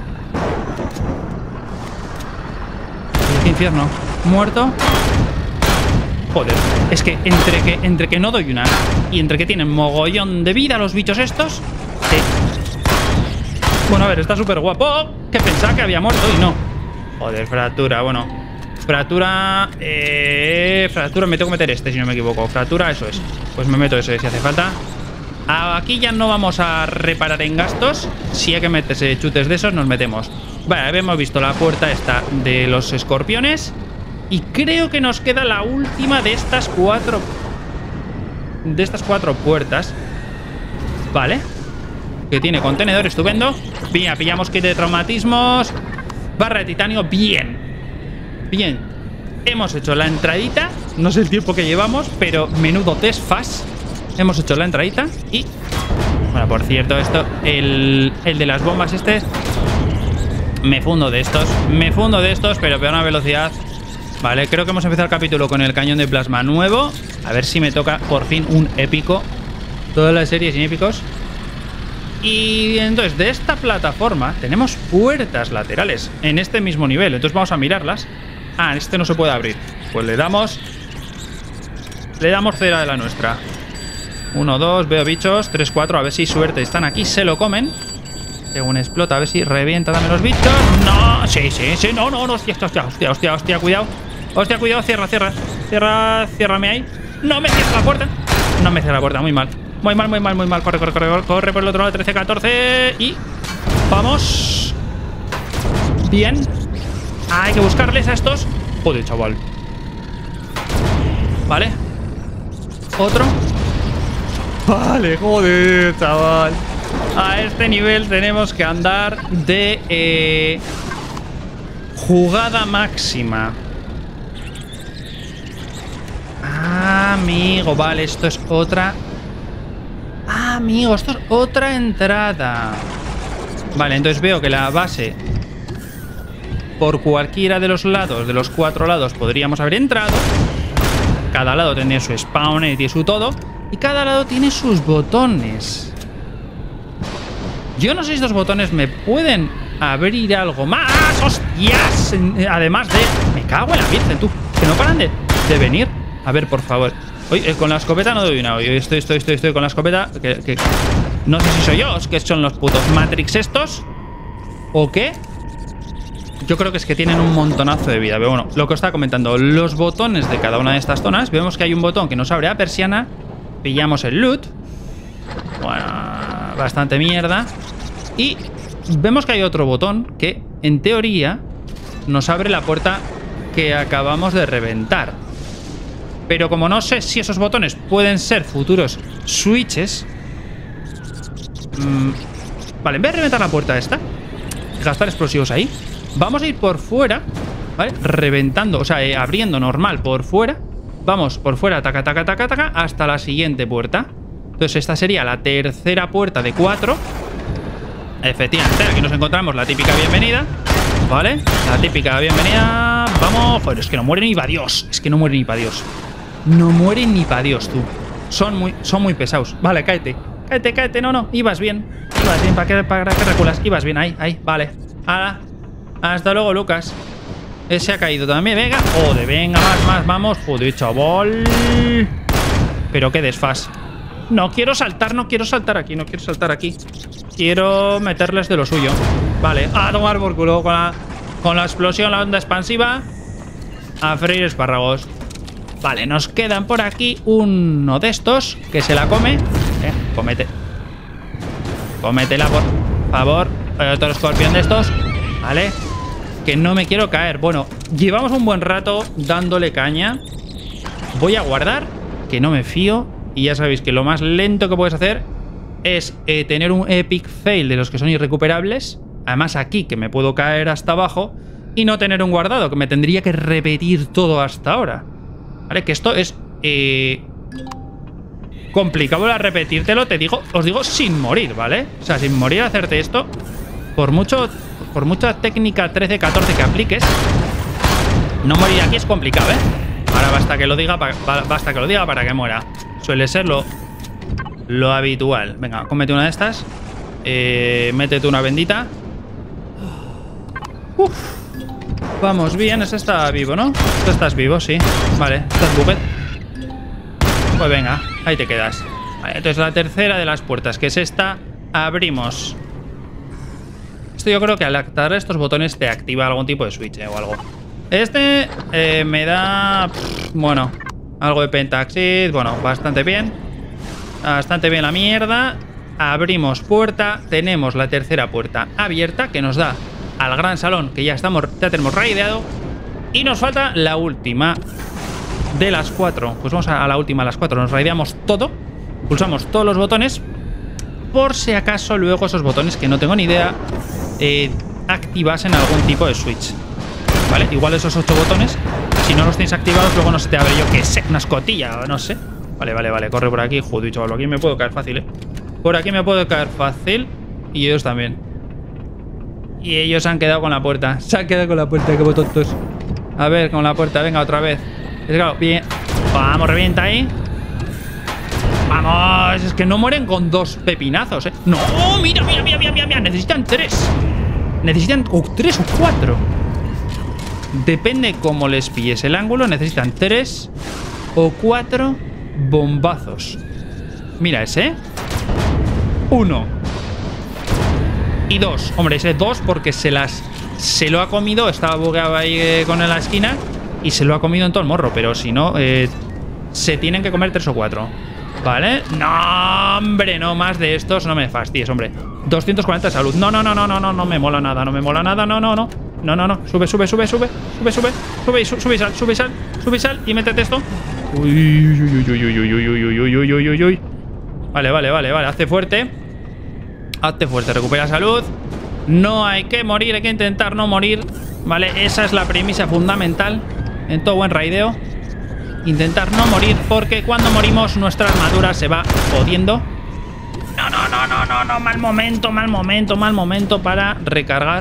¡Qué infierno! Muerto. Joder. Es que entre que entre que no doy una y entre que tienen mogollón de vida los bichos estos. Sí. Bueno, a ver, está súper guapo. Que pensaba que había muerto y no. Joder, fractura, bueno. Fractura... Eh, fractura, me tengo que meter este si no me equivoco. Fractura, eso es. Pues me meto ese si hace falta. Aquí ya no vamos a reparar en gastos. Si hay que meterse chutes de esos, nos metemos. Vale, hemos visto la puerta esta de los escorpiones. Y creo que nos queda la última de estas cuatro... De estas cuatro puertas. Vale. Que tiene contenedor, estupendo. Bien, pillamos kit de traumatismos. Barra de titanio, bien. Bien. Hemos hecho la entradita. No sé el tiempo que llevamos, pero menudo test fast. Hemos hecho la entradita y... Bueno, por cierto, esto... El, el de las bombas este... Me fundo de estos. Me fundo de estos, pero peor una velocidad. Vale, creo que hemos empezado el capítulo con el cañón de plasma nuevo. A ver si me toca por fin un épico. Todas las series sin épicos. Y entonces de esta plataforma tenemos puertas laterales en este mismo nivel. Entonces vamos a mirarlas. Ah, este no se puede abrir. Pues le damos... Le damos cera de la nuestra. Uno, dos, veo bichos. Tres, cuatro, a ver si suerte. Están aquí, se lo comen. Según explota, a ver si revienta también los bichos. No, sí, sí, sí, no, no, no, hostia, hostia, hostia, hostia, hostia, cuidado. Hostia, cuidado, cierra, cierra. Cierra, ciérrame ahí. No me cierra la puerta. No me cierra la puerta, muy mal. Muy mal, muy mal, muy mal. Corre, corre, corre, corre por el otro lado. trece, catorce. Y... Vamos. Bien. Hay que buscarles a estos. Joder, chaval. Vale. Otro. Vale, joder, chaval. A este nivel tenemos que andar de... Eh, jugada máxima. Amigo, vale, esto es otra... Amigo, esto es otra entrada. Vale, entonces veo que la base... Por cualquiera de los lados, de los cuatro lados, podríamos haber entrado. Cada lado tiene su spawn y tiene su todo. Y cada lado tiene sus botones. Yo no sé si estos botones me pueden abrir algo más. ¡Hostias! Además de... Me cago en la virgen, tú. Que no paran de, de venir. A ver, por favor. Oye, con la escopeta no doy una. Oye, estoy, estoy, estoy, estoy con la escopeta. Que, que... No sé si soy yo, que son los putos Matrix estos. ¿O qué? Yo creo que es que tienen un montonazo de vida. Pero bueno, lo que os estaba comentando, los botones de cada una de estas zonas. Vemos que hay un botón que nos abre la persiana. Pillamos el loot. Bueno, bastante mierda. Y vemos que hay otro botón que, en teoría, nos abre la puerta que acabamos de reventar. Pero como no sé si esos botones pueden ser futuros switches... Mmm, vale, en vez de reventar la puerta esta, gastar explosivos ahí, vamos a ir por fuera, ¿vale? Reventando, o sea, eh, abriendo normal por fuera. Vamos por fuera, taca, taca, taca, taca, hasta la siguiente puerta. Entonces esta sería la tercera puerta de cuatro. Efectivamente, aquí nos encontramos la típica bienvenida, ¿vale? La típica bienvenida. Vamos, joder, es que no muere ni para Dios. Es que no muere ni para Dios. No muere ni para Dios, tú. Son muy, son muy pesados. Vale, cáete. Cáete, cáete, no, no. Ibas bien. Ibas bien, ¿para qué, para qué reculas? Ibas bien, ahí, ahí, vale. Hala. Hasta luego, Lucas. Ese ha caído también, venga. Joder, venga, más, más, vamos. Joder, chaval. Pero qué desfaz. No quiero saltar, no quiero saltar aquí, no quiero saltar aquí. Quiero meterles de lo suyo. Vale, a tomar por culo con la, con la explosión, la onda expansiva. A freír espárragos. Vale, nos quedan por aquí uno de estos que se la come. Eh, comete. Cómetela, por favor. Otro escorpión de estos. Vale. Que no me quiero caer. Bueno, llevamos un buen rato dándole caña. Voy a guardar, que no me fío. Y ya sabéis que lo más lento que puedes hacer es eh, tener un epic fail de los que son irrecuperables. Además aquí, que me puedo caer hasta abajo. Y no tener un guardado, que me tendría que repetir todo hasta ahora. Vale, que esto es eh, complicado a repetírtelo, te digo, os digo sin morir, ¿vale? O sea, sin morir hacerte esto. Por mucho, por mucha técnica trece catorce que apliques, no morir aquí es complicado, ¿eh? Ahora basta que lo diga, pa, basta que lo diga para que muera. Suele ser lo, lo habitual. Venga, cómete una de estas. Eh, métete una bendita. Uf. Vamos bien, ese está vivo, ¿no? Tú estás vivo, sí. Vale, estás bucket. Pues venga, ahí te quedas. Vale, entonces la tercera de las puertas, que es esta, abrimos. Esto yo creo que al activar estos botones te activa algún tipo de switch, ¿eh? O algo. Este eh, me da... Pff, bueno, algo de pentaxid. Bueno, bastante bien. Bastante bien la mierda. Abrimos puerta. Tenemos la tercera puerta abierta, que nos da al gran salón, que ya estamos, ya tenemos raideado. Y nos falta la última de las cuatro. Pues vamos a la última de las cuatro. Nos raideamos todo. Pulsamos todos los botones. Por si acaso luego esos botones, que no tengo ni idea, eh, activasen algún tipo de switch. ¿Vale? Igual esos ocho botones, si no los tenéis activados, luego no se te abre, yo que sé, una escotilla, no sé. Vale, vale, vale, corre por aquí. Joder, chaval, aquí me puedo caer fácil, ¿eh? Por aquí me puedo caer fácil. Y ellos también. Y ellos se han quedado con la puerta. Se han quedado con la puerta, qué tontos. A ver, con la puerta, venga, otra vez. Es claro, bien. Vamos, revienta ahí. Vamos, es que no mueren con dos pepinazos, ¿eh? No, mira, mira, mira, mira, mira, mira. Necesitan tres. Necesitan oh, tres o cuatro. Depende cómo les pilles el ángulo. Necesitan tres o cuatro bombazos. Mira ese, ¿eh? Uno. Y dos. Hombre, ese dos porque se las... Se lo ha comido. Estaba bugueado ahí eh, con la esquina. Y se lo ha comido en todo el morro. Pero si no, eh, se tienen que comer tres o cuatro. ¿Vale? No, hombre, no más de estos. No me fastidies, hombre. doscientos cuarenta de salud. No, no, no, no, no, no, no me mola nada. No me mola nada. No, no, no. No, no, no. Sube, sube, sube, sube. Sube, sube. Sube y sube y sal. Sube y sal. Sube y sal. Y métete esto. Uy, uy, uy, uy, uy, uy, uy, uy, uy, uy, uy, uy, uy. Vale, vale, vale, vale. Hazte fuerte. Hazte fuerte. Recupera salud. No hay que morir. Hay que intentar no morir. Vale, esa es la premisa fundamental en todo buen raideo. intentar no morir, porque cuando morimos nuestra armadura se va jodiendo. No, no, no, no, no, no, mal momento, mal momento, mal momento para recargar.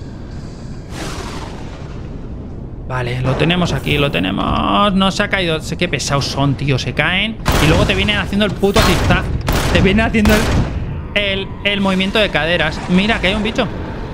Vale, lo tenemos aquí, lo tenemos. No se ha caído. Sé qué pesados son, tío. Se caen y luego te vienen haciendo el puto zigzag. Te viene haciendo el, el, el movimiento de caderas. Mira, que hay un bicho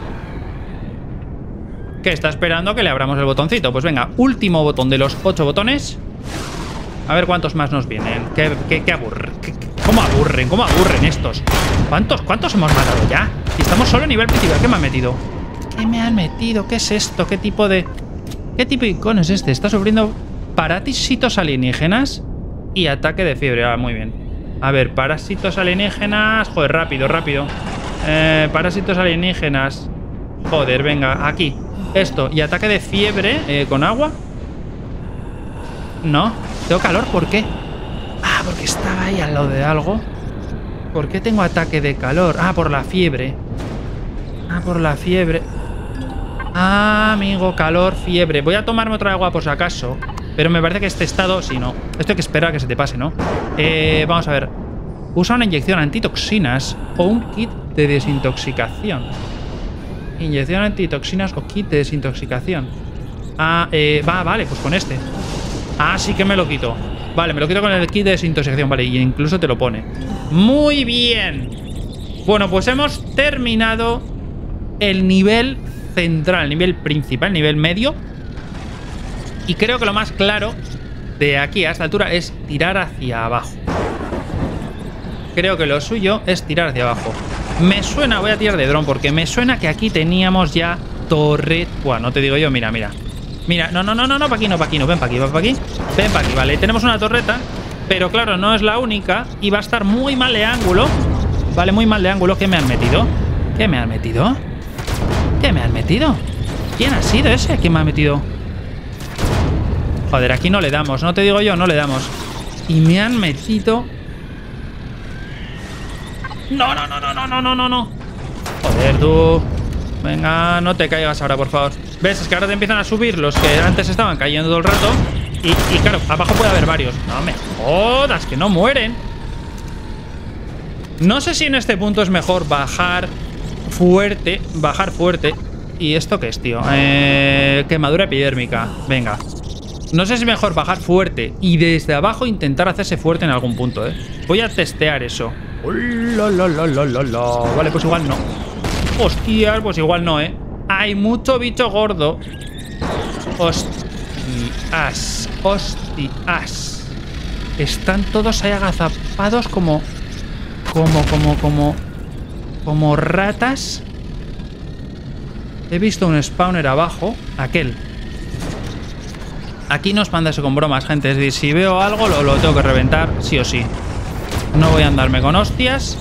que está esperando que le abramos el botoncito. Pues venga, último botón de los ocho botones. A ver cuántos más nos vienen. ¿Qué, qué, qué aburren? ¿Qué, qué, ¿Cómo aburren? ¿Cómo aburren estos? ¿Cuántos, ¿Cuántos hemos matado ya? Y estamos solo a nivel principal. ¿Qué me han metido? ¿Qué me han metido? ¿Qué es esto? ¿Qué tipo de... ¿Qué tipo de icono es este? Está sufriendo parásitos alienígenas y ataque de fiebre. Ah, muy bien. A ver, parásitos alienígenas... Joder, rápido, rápido. Eh, parásitos alienígenas... Joder, venga, aquí. Esto, y ataque de fiebre eh, con agua. No, tengo calor, ¿por qué? Ah, porque estaba ahí al lado de algo. ¿Por qué tengo ataque de calor? Ah, por la fiebre. Ah, por la fiebre. Ah, amigo, calor, fiebre. Voy a tomarme otra agua por si acaso. Pero me parece que este estado... Sí, no. Esto hay que esperar a que se te pase, ¿no? Eh, vamos a ver. Usa una inyección antitoxinas o un kit de desintoxicación. Inyección antitoxinas o kit de desintoxicación. Ah, eh, va, vale, pues con este. Ah, sí que me lo quito. Vale, me lo quito con el kit de desintoxicación. Vale, y incluso te lo pone. Muy bien. Bueno, pues hemos terminado el nivel central, el nivel principal, el nivel medio. Y creo que lo más claro de aquí a esta altura es tirar hacia abajo. Creo que lo suyo es tirar hacia abajo. Me suena, voy a tirar de dron, porque me suena que aquí teníamos ya torre... Buah, no te digo yo, mira, mira. Mira, no, no, no, no, no, para aquí, no, para aquí, no, ven para aquí, ven para aquí. Ven para aquí, vale, tenemos una torreta, pero claro, no es la única y va a estar muy mal de ángulo. Vale, muy mal de ángulo. ¿Qué me han metido? ¿Qué me han metido? ¿Qué me han metido? ¿Quién ha sido ese? ¿Quién me ha metido? Joder, aquí no le damos, no te digo yo, no le damos. Y me han metido... No, no, no, no, no, no, no, no, no. Joder, tú. Venga, no te caigas ahora, por favor. ¿Ves? Es que ahora te empiezan a subir los que antes estaban cayendo todo el rato. Y, y claro, abajo puede haber varios. No me jodas, que no mueren. No sé si en este punto es mejor bajar fuerte. Bajar fuerte. ¿Y esto qué es, tío? Eh, quemadura epidérmica. Venga. No sé si es mejor bajar fuerte y desde abajo intentar hacerse fuerte en algún punto, ¿eh? Voy a testear eso. Oh, la, la, la, la, la, la. Vale, pues igual no. Hostias, pues igual no, ¿eh? Hay mucho bicho gordo. Hostias. Hostias. Están todos ahí agazapados como... Como, como, como... Como ratas. He visto un spawner abajo. Aquel. Aquí no os mandáis con bromas, gente. Es decir, si veo algo, lo, lo tengo que reventar, sí o sí. No voy a andarme con hostias.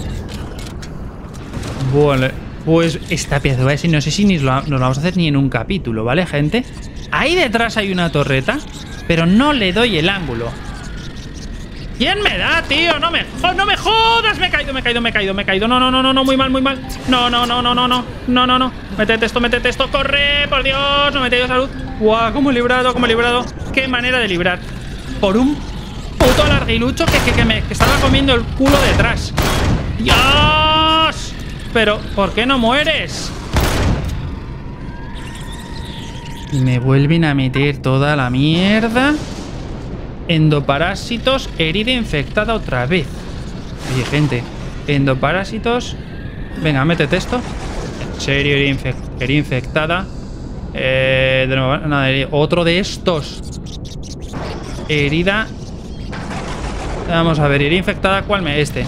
Vale, pues esta pieza, voy a decir, no sé si ni lo, nos lo vamos a hacer ni en un capítulo, ¿vale, gente? Ahí detrás hay una torreta, pero no le doy el ángulo. ¿Quién me da, tío? No me, oh, no me jodas. Me he caído, me he caído, me he caído, me he caído. No, no, no, no, no, muy mal, muy mal. No, no, no, no, no, no, no, no, no. Métete esto, métete esto. ¡Corre! ¡Por Dios! No me he tenido salud. ¡Guau! ¡Cómo he librado, cómo he librado! ¡Qué manera de librar! Por un puto larguilucho que, que, que me que estaba comiendo el culo detrás. ¡Dios! Pero, ¿por qué no mueres? Y me vuelven a meter toda la mierda. Endoparásitos, herida infectada otra vez. Oye, gente, endoparásitos. Venga, métete esto. En serio, herida, infec herida infectada. Eh, de nuevo, nada, otro de estos. Herida. Vamos a ver, herida infectada, ¿cuál me? Este.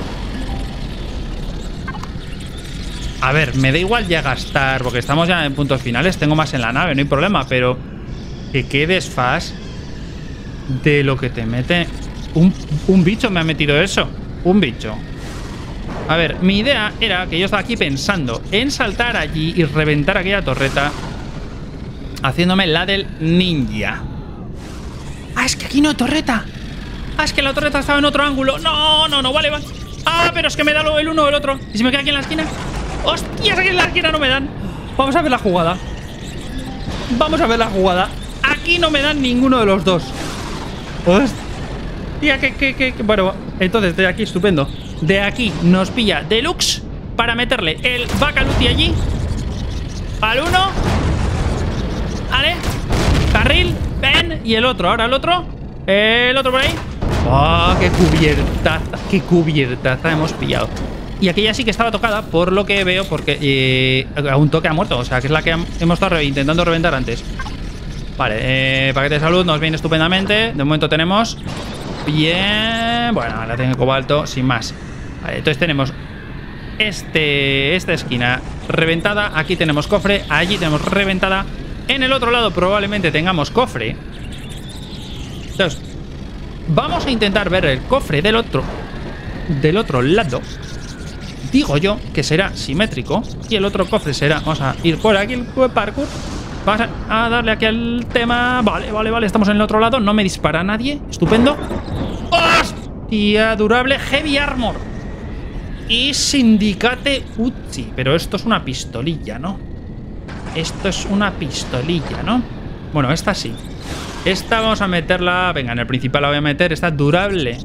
A ver, me da igual ya gastar, porque estamos ya en puntos finales. Tengo más en la nave, no hay problema, pero que qué desfaz de lo que te mete. Un, un bicho me ha metido eso. Un bicho. A ver, mi idea era que yo estaba aquí pensando en saltar allí y reventar aquella torreta, haciéndome la del ninja. Ah, es que aquí no hay torreta. Ah, es que la torreta estaba en otro ángulo. No, no, no, vale, vale. Ah, pero es que me da el uno o el otro. ¿Y si me queda aquí en la esquina? ¡Hostias! Aquí en la esquina no me dan. Vamos a ver la jugada. Vamos a ver la jugada. Aquí no me dan ninguno de los dos. Hostia, que, que, que, que... Bueno, entonces de aquí, estupendo. De aquí nos pilla Deluxe para meterle el Bacaluti allí. Al uno. Vale. Carril. Ven. Y el otro. Ahora el otro. El otro por ahí. ¡Oh, qué cubiertaza! ¡Qué cubiertaza hemos pillado! Y aquella sí que estaba tocada, por lo que veo, porque eh, a un toque ha muerto. O sea, que es la que hemos estado intentando reventar antes. Vale, eh, paquete de salud nos viene estupendamente. De momento tenemos... Bien... Bueno, la tengo en cobalto, sin más. Vale, entonces tenemos este, esta esquina reventada. Aquí tenemos cofre, allí tenemos reventada. En el otro lado probablemente tengamos cofre. Entonces, vamos a intentar ver el cofre del otro, del otro lado. Digo yo que será simétrico. Y el otro cofre será... Vamos a ir por aquí el parkour. Vamos a darle aquí al tema. Vale, vale, vale. Estamos en el otro lado. No me dispara nadie. Estupendo. Hostia, durable heavy armor. Y Sindicate Uzi. Pero esto es una pistolilla, ¿no? Esto es una pistolilla, ¿no? Bueno, esta sí. Esta vamos a meterla... Venga, en el principal la voy a meter. Esta durable...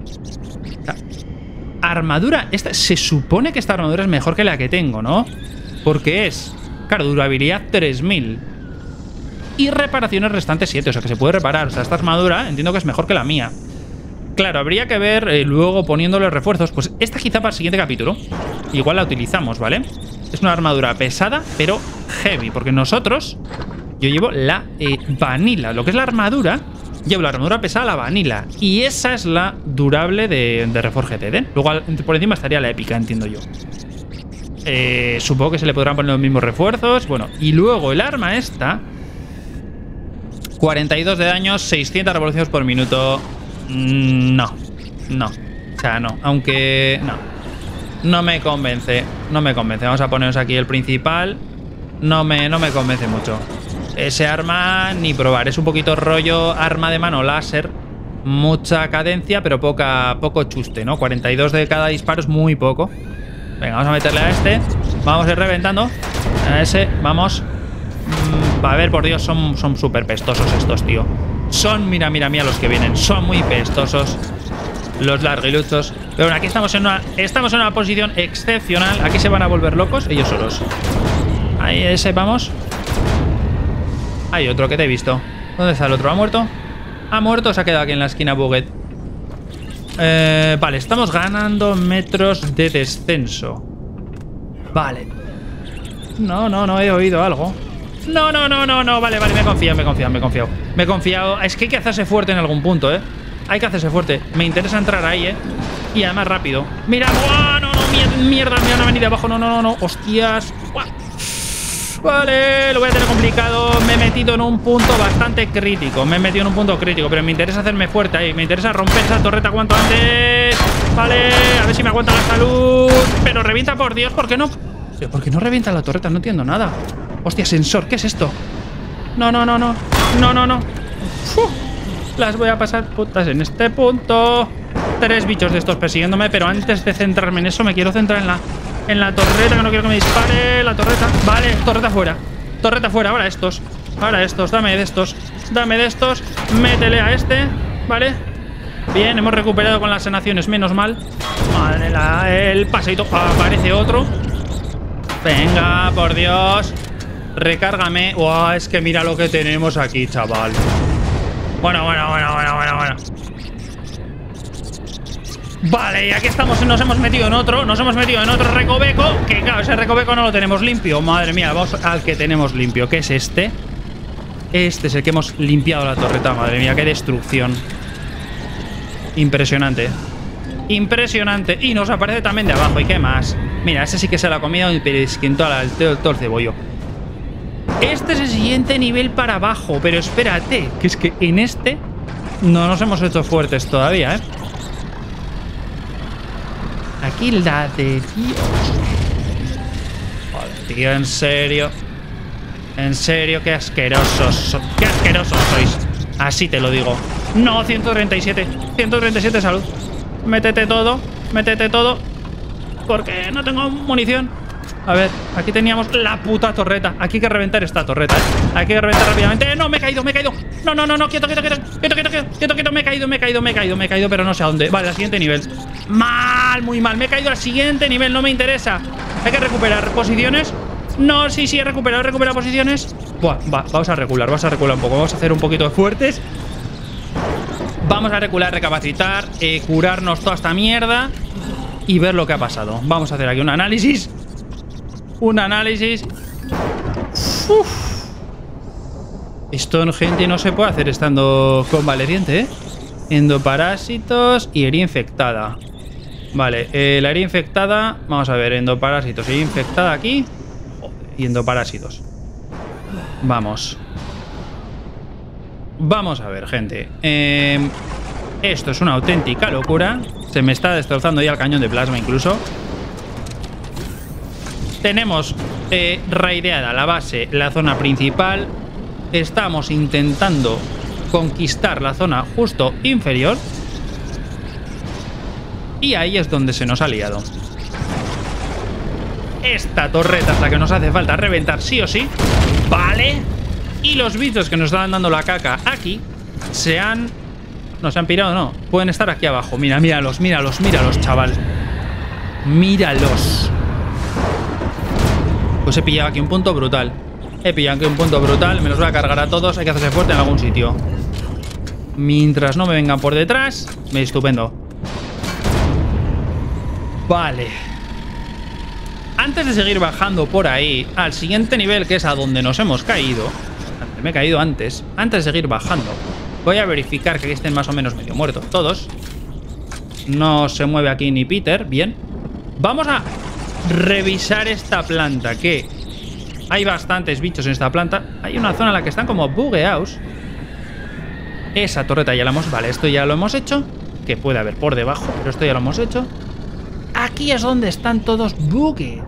Armadura, esta, se supone que esta armadura es mejor que la que tengo, ¿no? Porque es, claro, durabilidad tres mil y reparaciones restantes siete, o sea que se puede reparar. O sea, esta armadura entiendo que es mejor que la mía. Claro, habría que ver eh, luego poniéndole refuerzos. Pues esta quizá para el siguiente capítulo igual la utilizamos, ¿vale? Es una armadura pesada, pero heavy, porque nosotros, yo llevo la eh, vanilla, lo que es la armadura. Llevo la armadura pesada, la vanilla. Y esa es la durable de, de Reforged Eden. Luego por encima estaría la épica, entiendo yo. Eh, supongo que se le podrán poner los mismos refuerzos. Bueno, y luego el arma esta... cuarenta y dos de daño, seiscientas revoluciones por minuto. Mm, no. No. O sea, no. Aunque... No. No me convence. No me convence. Vamos a ponernos aquí el principal. No me, no me convence mucho. Ese arma ni probar. Es un poquito rollo arma de mano láser. Mucha cadencia, pero poca, poco chuste, ¿no? cuarenta y dos de cada disparo es muy poco. Venga, vamos a meterle a este. Vamos a ir reventando. A ese, vamos. Mm, a ver, por Dios, son son súper pestosos estos, tío. Son, mira, mira, mira los que vienen. Son muy pestosos los larguiluchos. Pero bueno, aquí estamos en una, estamos en una posición excepcional. Aquí se van a volver locos ellos solos. Ahí, ese, vamos. Hay otro que te he visto. ¿Dónde está el otro? ¿Ha muerto? ¿Ha muerto o se ha quedado aquí en la esquina Buget? Eh, vale, estamos ganando metros de descenso. Vale. No, no, no he oído algo. No, no, no, no, no. Vale, vale, me he confiado, me he confiado, me he confiado. Me he confiado. Es que hay que hacerse fuerte en algún punto, ¿eh? Hay que hacerse fuerte. Me interesa entrar ahí, ¿eh? Y además rápido. Mira, ¡buah! No, no, mierda, mierda, me van a venir de abajo. No, no, no, no. Hostias. ¡Buah! Vale, lo voy a tener complicado. Me he metido en un punto bastante crítico. Me he metido en un punto crítico, pero me interesa hacerme fuerte ahí. Me interesa romper esa torreta cuanto antes. Vale, a ver si me aguanta la salud. Pero revienta, por Dios, ¿por qué no? ¿Por qué no revienta la torreta? No entiendo nada. Hostia, sensor, ¿qué es esto? No, no, no, no. No, no, no. Uf, las voy a pasar putas en este punto. Tres bichos de estos persiguiéndome, pero antes de centrarme en eso, me quiero centrar en la... En la torreta, que no quiero que me dispare. La torreta. Vale, torreta fuera. Torreta fuera. Ahora estos. Ahora estos. Dame de estos. Dame de estos. Métele a este. Vale. Bien, hemos recuperado con las sanaciones. Menos mal. Madre la... El paseito. Aparece otro. Venga, por Dios. Recárgame. Wow, es que mira lo que tenemos aquí, chaval. Bueno, bueno, bueno, bueno, bueno, bueno. Vale, y aquí estamos, nos hemos metido en otro, nos hemos metido en otro recoveco. Que claro, ese recoveco no lo tenemos limpio. Madre mía, vamos al que tenemos limpio. ¿Qué es este? Este es el que hemos limpiado la torreta. Madre mía, qué destrucción. Impresionante. Impresionante. Y nos aparece también de abajo. ¿Y qué más? Mira, ese sí que se la ha comido y pesquintó todo el cebollo. Este es el siguiente nivel para abajo. Pero espérate, que es que en este no nos hemos hecho fuertes todavía, ¿eh? Aquí la de Dios. Joder, tío, en serio. En serio, qué asquerosos. Qué asquerosos sois. Así te lo digo. No, ciento treinta y siete. ciento treinta y siete salud. Métete todo. Métete todo. Porque no tengo munición. A ver, aquí teníamos la puta torreta. Aquí hay que reventar esta torreta, ¿eh? Hay que reventar rápidamente. ¡Eh, no! Me he caído, me he caído. No, no, no, no. Quieto, quieto, quieto. Quieto, quieto, quieto, quieto, quieto. Me he caído, me he caído, me he caído, me he caído, pero no sé a dónde. Vale, al siguiente nivel. Mal, muy mal. Me he caído al siguiente nivel, no me interesa. Hay que recuperar posiciones. No, sí, sí, he recuperado, he recuperado posiciones. Buah, va, vamos a recular, vamos a recular un poco. Vamos a hacer un poquito de fuertes. Vamos a recular, recapacitar, eh, curarnos toda esta mierda y ver lo que ha pasado. Vamos a hacer aquí un análisis. Un análisis. Uf. Esto, gente, no se puede hacer estando convaleciente, ¿eh? Endoparásitos y herida infectada. Vale, eh, la herida infectada. Vamos a ver, endoparásitos. Herida infectada aquí. Y endoparásitos. Vamos. Vamos a ver, gente. Eh, esto es una auténtica locura. Se me está destrozando ya el cañón de plasma incluso. Tenemos eh, raideada la base, la zona principal. Estamos intentando conquistar la zona justo inferior. Y ahí es donde se nos ha liado. Esta torreta es la que nos hace falta reventar sí o sí. Vale. Y los bichos que nos están dando la caca aquí se han... No, se han pirado, no. Pueden estar aquí abajo. Mira, míralos, míralos, míralos, chaval. Míralos. Pues he pillado aquí un punto brutal. He pillado aquí un punto brutal. Me los voy a cargar a todos. Hay que hacerse fuerte en algún sitio. Mientras no me vengan por detrás. Me estupendo. Vale. Antes de seguir bajando por ahí al siguiente nivel, que es a donde nos hemos caído. Me he caído antes. Antes de seguir bajando, voy a verificar que aquí estén más o menos medio muertos todos. No se mueve aquí ni Peter. Bien. Vamos a revisar esta planta, que hay bastantes bichos en esta planta. Hay una zona en la que están como bugueados. Esa torreta ya la hemos... Vale, esto ya lo hemos hecho. Que puede haber por debajo, pero esto ya lo hemos hecho. Aquí es donde están todos buggets.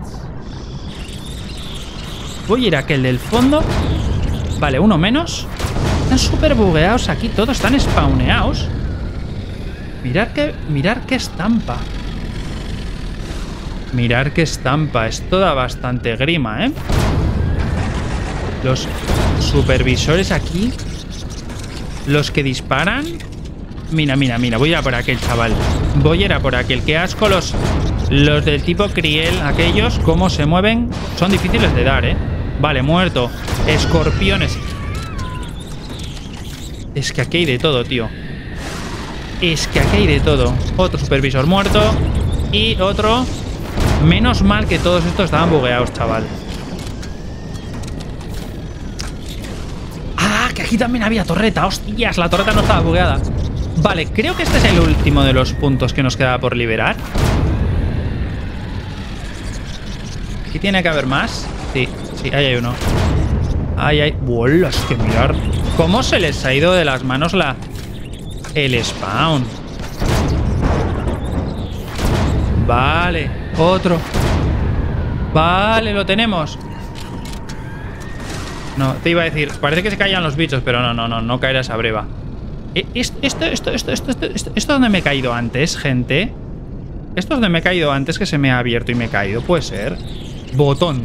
Voy a ir a aquel del fondo. Vale, uno menos. Están súper bugueados aquí todos. Están spawneados. Mirad que, mirad qué estampa. Mirad qué estampa. Es toda bastante grima, ¿eh? Los supervisores aquí. Los que disparan. Mira, mira, mira. Voy a ir a por aquel, chaval. Voy a ir a por aquel. Qué asco los... Los del tipo Criel. Aquellos, cómo se mueven. Son difíciles de dar, ¿eh? Vale, muerto. Escorpiones. Es que aquí hay de todo, tío. Es que aquí hay de todo. Otro supervisor muerto. Y otro... Menos mal que todos estos estaban bugueados, chaval. Ah, que aquí también había torreta. Hostias, la torreta no estaba bugueada. Vale, creo que este es el último de los puntos que nos queda por liberar. Aquí tiene que haber más. Sí, sí, ahí hay uno. Ahí hay... ¡Bolas! Que mirar cómo se les ha ido de las manos la... El spawn. Vale, otro. Vale, lo tenemos. No, te iba a decir, parece que se caían los bichos, pero no, no, no, no caerá esa breva. Esto, esto, esto, esto, esto, esto, esto, esto donde me he caído antes, gente. Esto es donde me he caído antes, que se me ha abierto y me he caído, puede ser. Botón.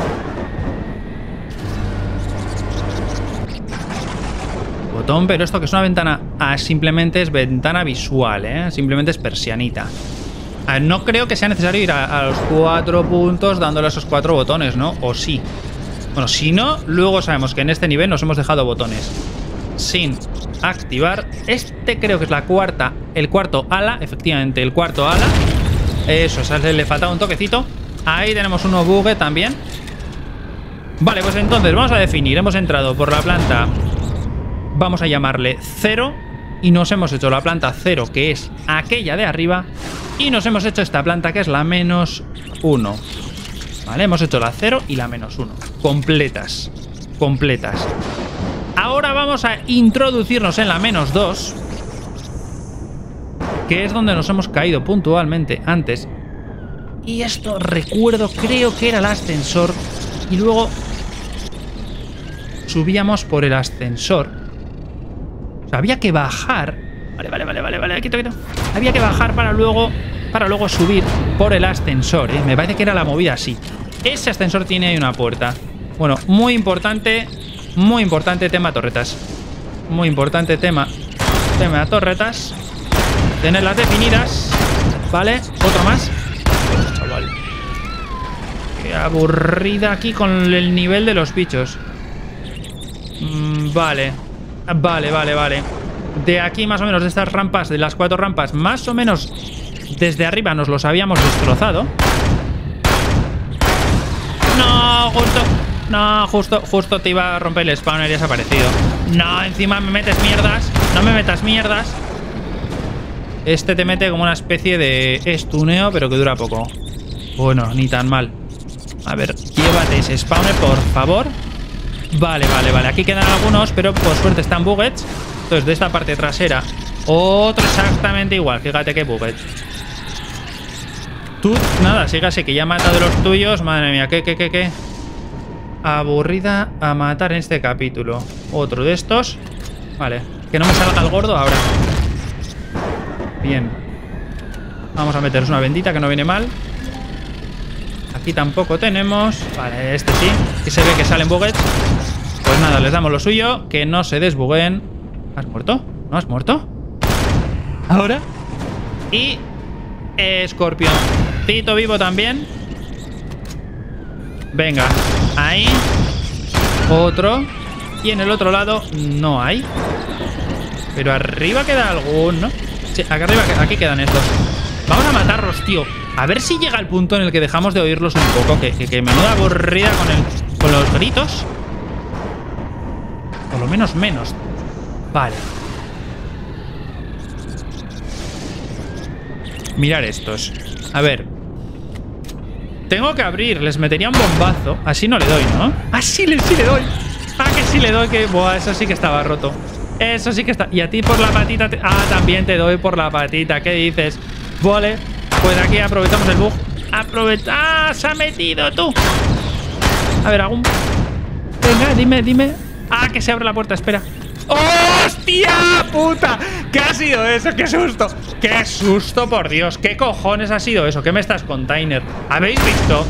Botón, pero esto que es una ventana... Ah, simplemente es ventana visual, ¿eh? Simplemente es persianita. Ah, no creo que sea necesario ir a, a los cuatro puntos dándole esos cuatro botones, ¿no? O sí. Bueno, si no, luego sabemos que en este nivel nos hemos dejado botones sin activar. Este creo que es la cuarta, el cuarto ala, efectivamente, el cuarto ala. Eso, o le faltaba un toquecito. Ahí tenemos uno bugue también. Vale, pues entonces vamos a definir. Hemos entrado por la planta, vamos a llamarle cero, y nos hemos hecho la planta cero, que es aquella de arriba, y nos hemos hecho esta planta, que es la menos uno. Vale, hemos hecho la cero y la menos uno. Completas. Completas. Ahora vamos a introducirnos en la menos dos, que es donde nos hemos caído puntualmente antes. Y esto recuerdo, creo que era el ascensor. Y luego subíamos por el ascensor. O sea, había que bajar. Vale, vale, vale, vale, vale, quieto, quieto. Había que bajar para luego, para luego subir por el ascensor, ¿eh? Me parece que era la movida así. Ese ascensor tiene ahí una puerta. Bueno, muy importante, muy importante tema torretas. Muy importante tema, tema torretas. Tenerlas definidas. Vale, otro más. Chaval. Qué aburrida aquí con el nivel de los bichos. Mm, vale. Vale, vale, vale. De aquí más o menos, de estas rampas, de las cuatro rampas, más o menos desde arriba nos los habíamos destrozado. No, justo. No, justo, justo te iba a romper el spawner y has aparecido. No, encima me metes mierdas. No me metas mierdas. Este te mete como una especie de estuneo, pero que dura poco. Bueno, ni tan mal. A ver, llévate ese spawner, por favor. Vale, vale, vale. Aquí quedan algunos, pero por suerte están buggets. Entonces, de esta parte trasera, otro exactamente igual. Fíjate qué buggets. Tú, nada, sígase que ya ha matado los tuyos. Madre mía, ¿qué, qué, qué, qué? Aburrida a matar en este capítulo. Otro de estos. Vale, que no me salga el gordo ahora. Bien. Vamos a meteros una bendita que no viene mal. Aquí tampoco tenemos. Vale, este sí. Que se ve que salen buggets. Pues nada, les damos lo suyo. Que no se desbugueen. ¿Has muerto? ¿No has muerto? Ahora. Y... escorpioncito vivo también. Venga. Ahí. Otro. Y en el otro lado no hay. Pero arriba queda algún, ¿no? Sí, aquí arriba, aquí quedan estos. Vamos a matarlos, tío. A ver si llega el punto en el que dejamos de oírlos un poco. Que, que, que menuda aburrida con, el, con los gritos. Por lo menos menos. Vale. Mirar estos. A ver. Tengo que abrir. Les metería un bombazo. Así no le doy, ¿no? Ah, sí, le, sí le doy. Ah, que sí le doy. Que... Buah, eso sí que estaba roto. Eso sí que está... Y a ti por la patita... Te... Ah, también te doy por la patita. ¿Qué dices? Vale. Pues aquí aprovechamos el bug. Aprovecha... ¡Ah! Se ha metido tú. A ver, hago un... Venga, dime, dime. Ah, que se abre la puerta. Espera. ¡Hostia puta! ¿Qué ha sido eso? ¡Qué susto! ¡Qué susto, por Dios! ¿Qué cojones ha sido eso? ¿Qué me estás, container? ¿Habéis visto?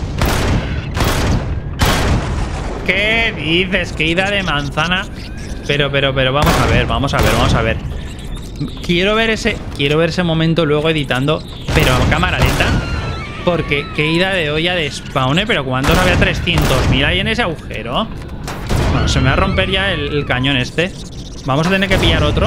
¿Qué dices? ¿Qué ida de manzana? Pero, pero, pero, vamos a ver, vamos a ver, vamos a ver. Quiero ver ese, quiero ver ese momento luego editando, pero a cámara lenta. Porque qué ida de olla de spawner, pero ¿cuántos había? trescientos mil ahí en ese agujero. Bueno, se me va a romper ya el, el cañón este. Vamos a tener que pillar otro.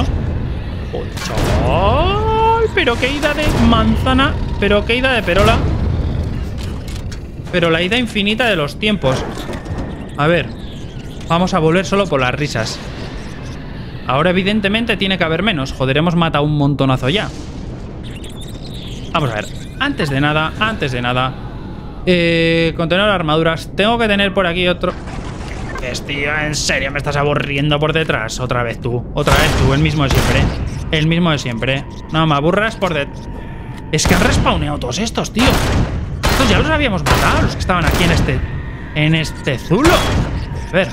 ¡Ay! Pero qué ida de manzana. Pero qué ida de perola. Pero la ida infinita de los tiempos. A ver. Vamos a volver solo por las risas. Ahora evidentemente tiene que haber menos. Joder, hemos matado un montonazo ya. Vamos a ver. Antes de nada, antes de nada. Eh, contenedor de armaduras. Tengo que tener por aquí otro... Tío, en serio, me estás aburriendo por detrás. Otra vez tú, otra vez tú, el mismo de siempre. El mismo de siempre. No, me aburras por detrás. Es que han respawneado todos estos, tío. Estos ya los habíamos matado, los que estaban aquí en este... En este zulo. A ver.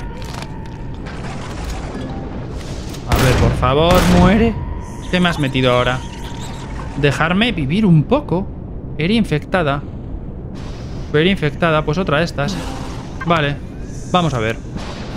A ver, por favor, muere. ¿Qué me has metido ahora? Dejarme vivir un poco. Era infectada. Era infectada, pues otra de estas. Vale. Vamos a ver.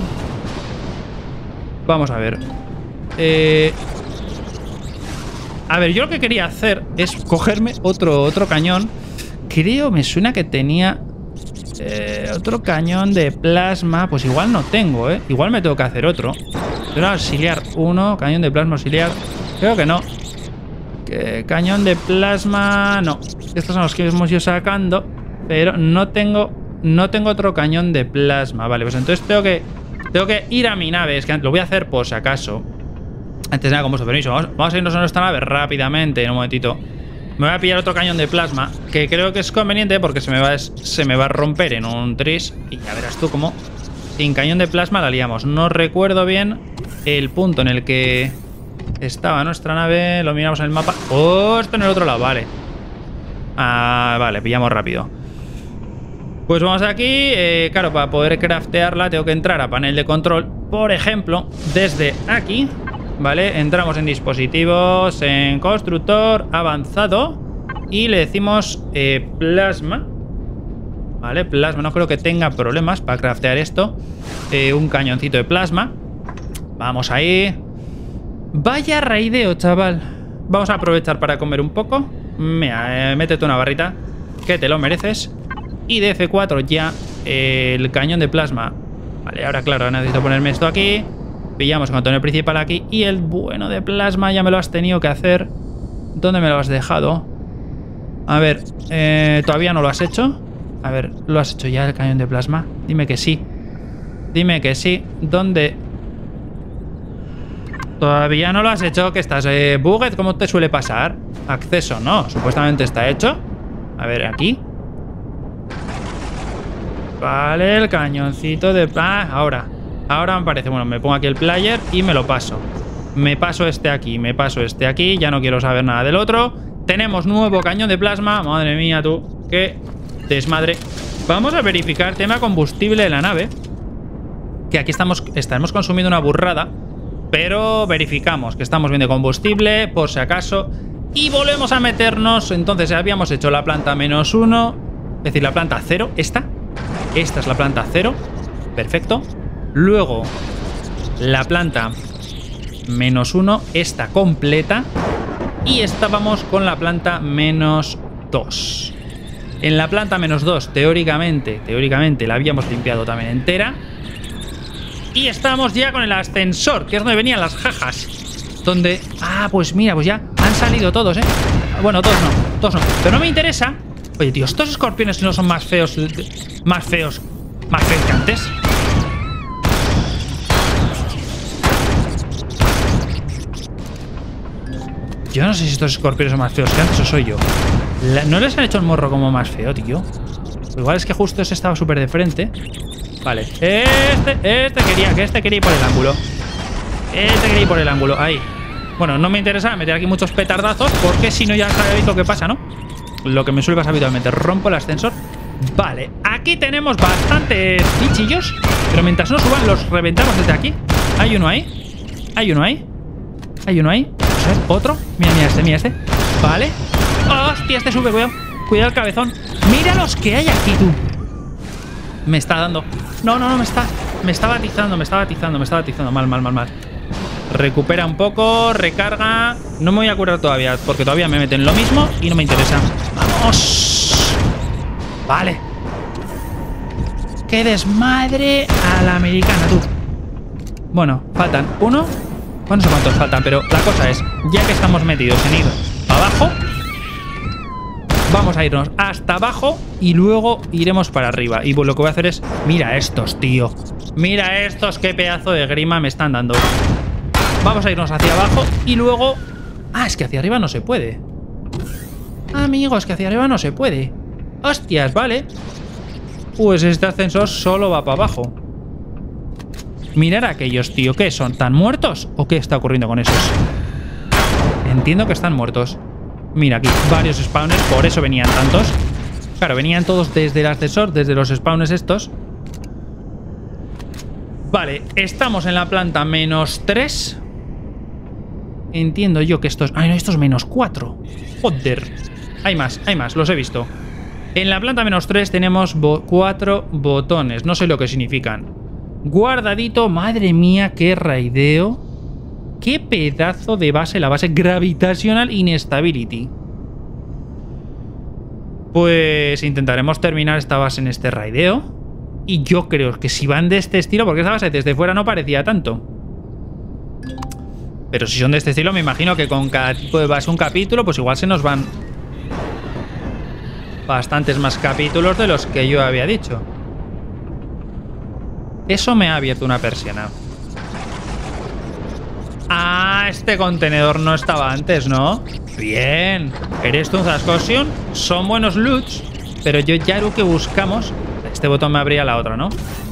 Vamos a ver. Eh... A ver, yo lo que quería hacer es cogerme otro, otro cañón. Creo, me suena que tenía... Eh, otro cañón de plasma. Pues igual no tengo, ¿eh? Igual me tengo que hacer otro. Pero auxiliar uno. Cañón de plasma auxiliar. Creo que no. Que cañón de plasma... No. Estos son los que hemos ido sacando. Pero no tengo... No tengo otro cañón de plasma. Vale, pues entonces tengo que... Tengo que ir a mi nave. Es que lo voy a hacer por si acaso. Antes de nada, con vuestro permiso. Vamos, vamos a irnos a nuestra nave rápidamente. En un momentito. Me voy a pillar otro cañón de plasma. Que creo que es conveniente porque se me va, se me va a romper en un tris. Y ya verás tú cómo... Sin cañón de plasma la liamos. No recuerdo bien el punto en el que estaba nuestra nave. Lo miramos en el mapa. Oh, esto en el otro lado. Vale. Ah, vale. Pillamos rápido. Pues vamos aquí, eh, claro, para poder craftearla tengo que entrar a panel de control, por ejemplo, desde aquí, ¿vale? Entramos en dispositivos, en constructor, avanzado, y le decimos eh, plasma, Vale, plasma. No creo que tenga problemas para craftear esto. Eh, un cañoncito de plasma. Vamos ahí. Vaya raideo, chaval. Vamos a aprovechar para comer un poco. Mira, eh, métete una barrita, que te lo mereces. Y de F cuatro ya eh, el cañón de plasma. Vale, ahora claro, necesito ponerme esto aquí. Pillamos el contenedor principal aquí. Y el bueno de plasma ya me lo has tenido que hacer. ¿Dónde me lo has dejado? A ver, eh, ¿todavía no lo has hecho? A ver, ¿lo has hecho ya el cañón de plasma? Dime que sí. Dime que sí. ¿Dónde? Todavía no lo has hecho. ¿Qué estás? Eh, Buget, ¿cómo te suele pasar? Acceso, no. Supuestamente está hecho. A ver, aquí. Vale, el cañoncito de... Ah, ahora. Ahora me parece... Bueno, me pongo aquí el player y me lo paso. Me paso este aquí, me paso este aquí. Ya no quiero saber nada del otro. Tenemos nuevo cañón de plasma. Madre mía, tú. Qué desmadre. Vamos a verificar tema combustible de la nave. Que aquí estamos, estaremos consumiendo una burrada. Pero verificamos que estamos bien de combustible, por si acaso. Y volvemos a meternos. Entonces habíamos hecho la planta menos uno. Es decir, la planta cero. Esta. Esta es la planta cero. Perfecto. Luego, la planta menos uno. Esta completa. Y estábamos con la planta menos dos. En la planta menos dos, teóricamente, teóricamente la habíamos limpiado también entera. Y estamos ya con el ascensor, que es donde venían las jajas. Donde... Ah, pues mira, pues ya han salido todos, ¿eh? Bueno, todos no, todos no. Pero no me interesa. Oye, tío, estos escorpiones no son más feos... Más feos... Más feos que antes. Yo no sé si estos escorpiones son más feos que antes o soy yo. La... ¿No les han hecho el morro como más feo, tío? Igual es que justo ese estaba súper de frente. Vale, este, este quería, que este quería ir por el ángulo. Este quería ir por el ángulo, ahí. Bueno, no me interesa meter aquí muchos petardazos, porque si no ya sabéis lo que pasa, ¿no? Lo que me suele pasar habitualmente. Rompo el ascensor. Vale, aquí tenemos bastantes bichillos, pero mientras no suban los reventamos desde aquí. Hay uno ahí. Hay uno ahí. Hay uno ahí. Vamos a ver, otro. Mira, mira este, mira este. Vale. Hostia, este sube, cuidado. Cuidado el cabezón. Mira los que hay aquí, tú. Me está dando. No, no, no, me está. Me está batizando, me está batizando, me está batizando. Mal, mal, mal, mal. Recupera un poco, recarga. No me voy a curar todavía, porque todavía me meten lo mismo y no me interesa. ¡Vamos! Vale. ¡Qué desmadre a la americana, tú! Bueno, faltan uno. Bueno, no sé cuántos faltan, pero la cosa es, ya que estamos metidos en ir para abajo, vamos a irnos hasta abajo y luego iremos para arriba. Y pues lo que voy a hacer es... Mira estos, tío. Mira estos, qué pedazo de grima me están dando. Vamos a irnos hacia abajo y luego... Ah, es que hacia arriba no se puede. Amigos, que hacia arriba no se puede. Hostias, vale. Pues este ascensor solo va para abajo. Mirar a aquellos, tío. ¿Qué son? ¿Tan muertos? ¿O qué está ocurriendo con esos? Entiendo que están muertos. Mira aquí, varios spawners. Por eso venían tantos. Claro, venían todos desde el ascensor, desde los spawners estos. Vale, estamos en la planta menos tres. Entiendo yo que estos... Ay, no, estos menos cuatro. Joder. Hay más, hay más, los he visto. En la planta menos tres tenemos bo cuatro botones. No sé lo que significan. Guardadito. Madre mía, qué raideo. Qué pedazo de base, la base Gravitational Instability. Pues intentaremos terminar esta base en este raideo. Y yo creo que si van de este estilo, porque esta base desde fuera no parecía tanto. Pero si son de este estilo, me imagino que con cada tipo de base un capítulo, pues igual se nos van bastantes más capítulos de los que yo había dicho. Eso me ha abierto una persiana. Ah, este contenedor no estaba antes, ¿no? Bien. ¿Eres tú un Zascosian? Son buenos loots, pero yo ya lo que buscamos... Este botón me abría la otra, ¿no?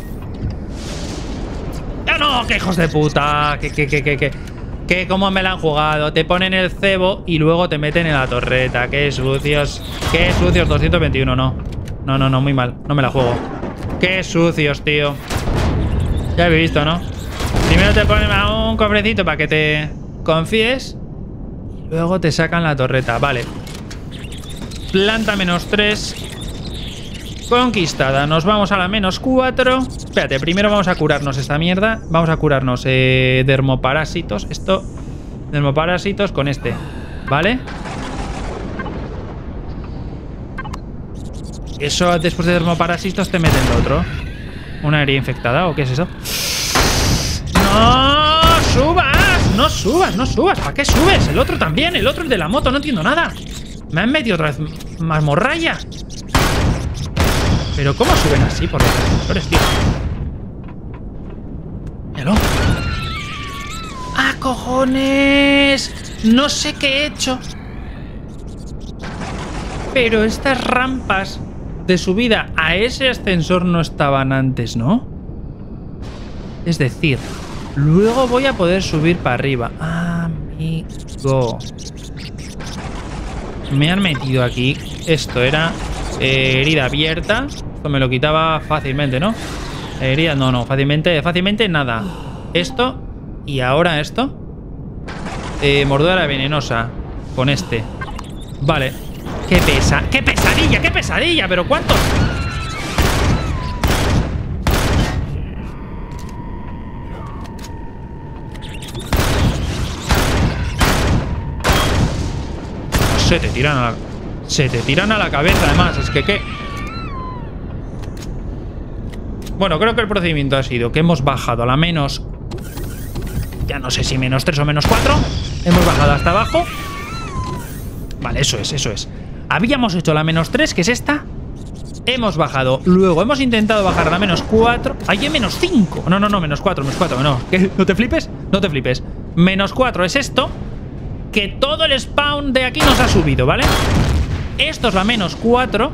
¡Ah, no! ¡Qué hijos de puta! ¡Qué, qué, qué, qué, qué! ¿Qué? ¿Cómo me la han jugado? Te ponen el cebo y luego te meten en la torreta. ¡Qué sucios! ¡Qué sucios! doscientos veintiuno, no. No, no, no, muy mal. No me la juego. ¡Qué sucios, tío! Ya habéis visto, ¿no? Primero te ponen a un cofrecito para que te confíes. Luego te sacan la torreta. Vale. Planta menos tres. Conquistada. Nos vamos a la menos cuatro. Espérate, primero vamos a curarnos esta mierda. Vamos a curarnos eh, dermoparásitos. Esto, dermoparásitos con este. ¿Vale? Eso después de dermoparásitos te meten lo otro. ¿Una herida infectada o qué es eso? ¡No subas! ¡No subas! ¡No subas! ¿Para qué subes? El otro también. El otro, el de la moto. No entiendo nada. Me han metido otra vez más morralla. Pero ¿cómo suben así por los ascensores, tío? Míralo. ¡Ah, cojones! No sé qué he hecho. Pero estas rampas de subida a ese ascensor no estaban antes, ¿no? Es decir, luego voy a poder subir para arriba. Amigo. Me han metido aquí. Esto era eh, herida abierta. Esto me lo quitaba fácilmente, ¿no? Herida, no, no, fácilmente, fácilmente nada. Esto y ahora esto. Eh, mordedura venenosa con este. Vale. ¡Qué pesa! ¡Qué pesadilla! ¡Qué pesadilla! ¿Pero cuántos? Se te tiran a la... Se te tiran a la cabeza, además. Es que qué... Bueno, creo que el procedimiento ha sido que hemos bajado a la menos... Ya no sé si menos tres o menos cuatro. Hemos bajado hasta abajo. Vale, eso es, eso es. Habíamos hecho la menos tres, que es esta. Hemos bajado. Luego hemos intentado bajar a la menos cuatro. ¡Ay, hay menos cinco! No, no, no, menos cuatro, menos cuatro, no. ¿Qué? ¿No te flipes? No te flipes. Menos cuatro es esto. Que todo el spawn de aquí nos ha subido, ¿vale? Esto es la menos cuatro.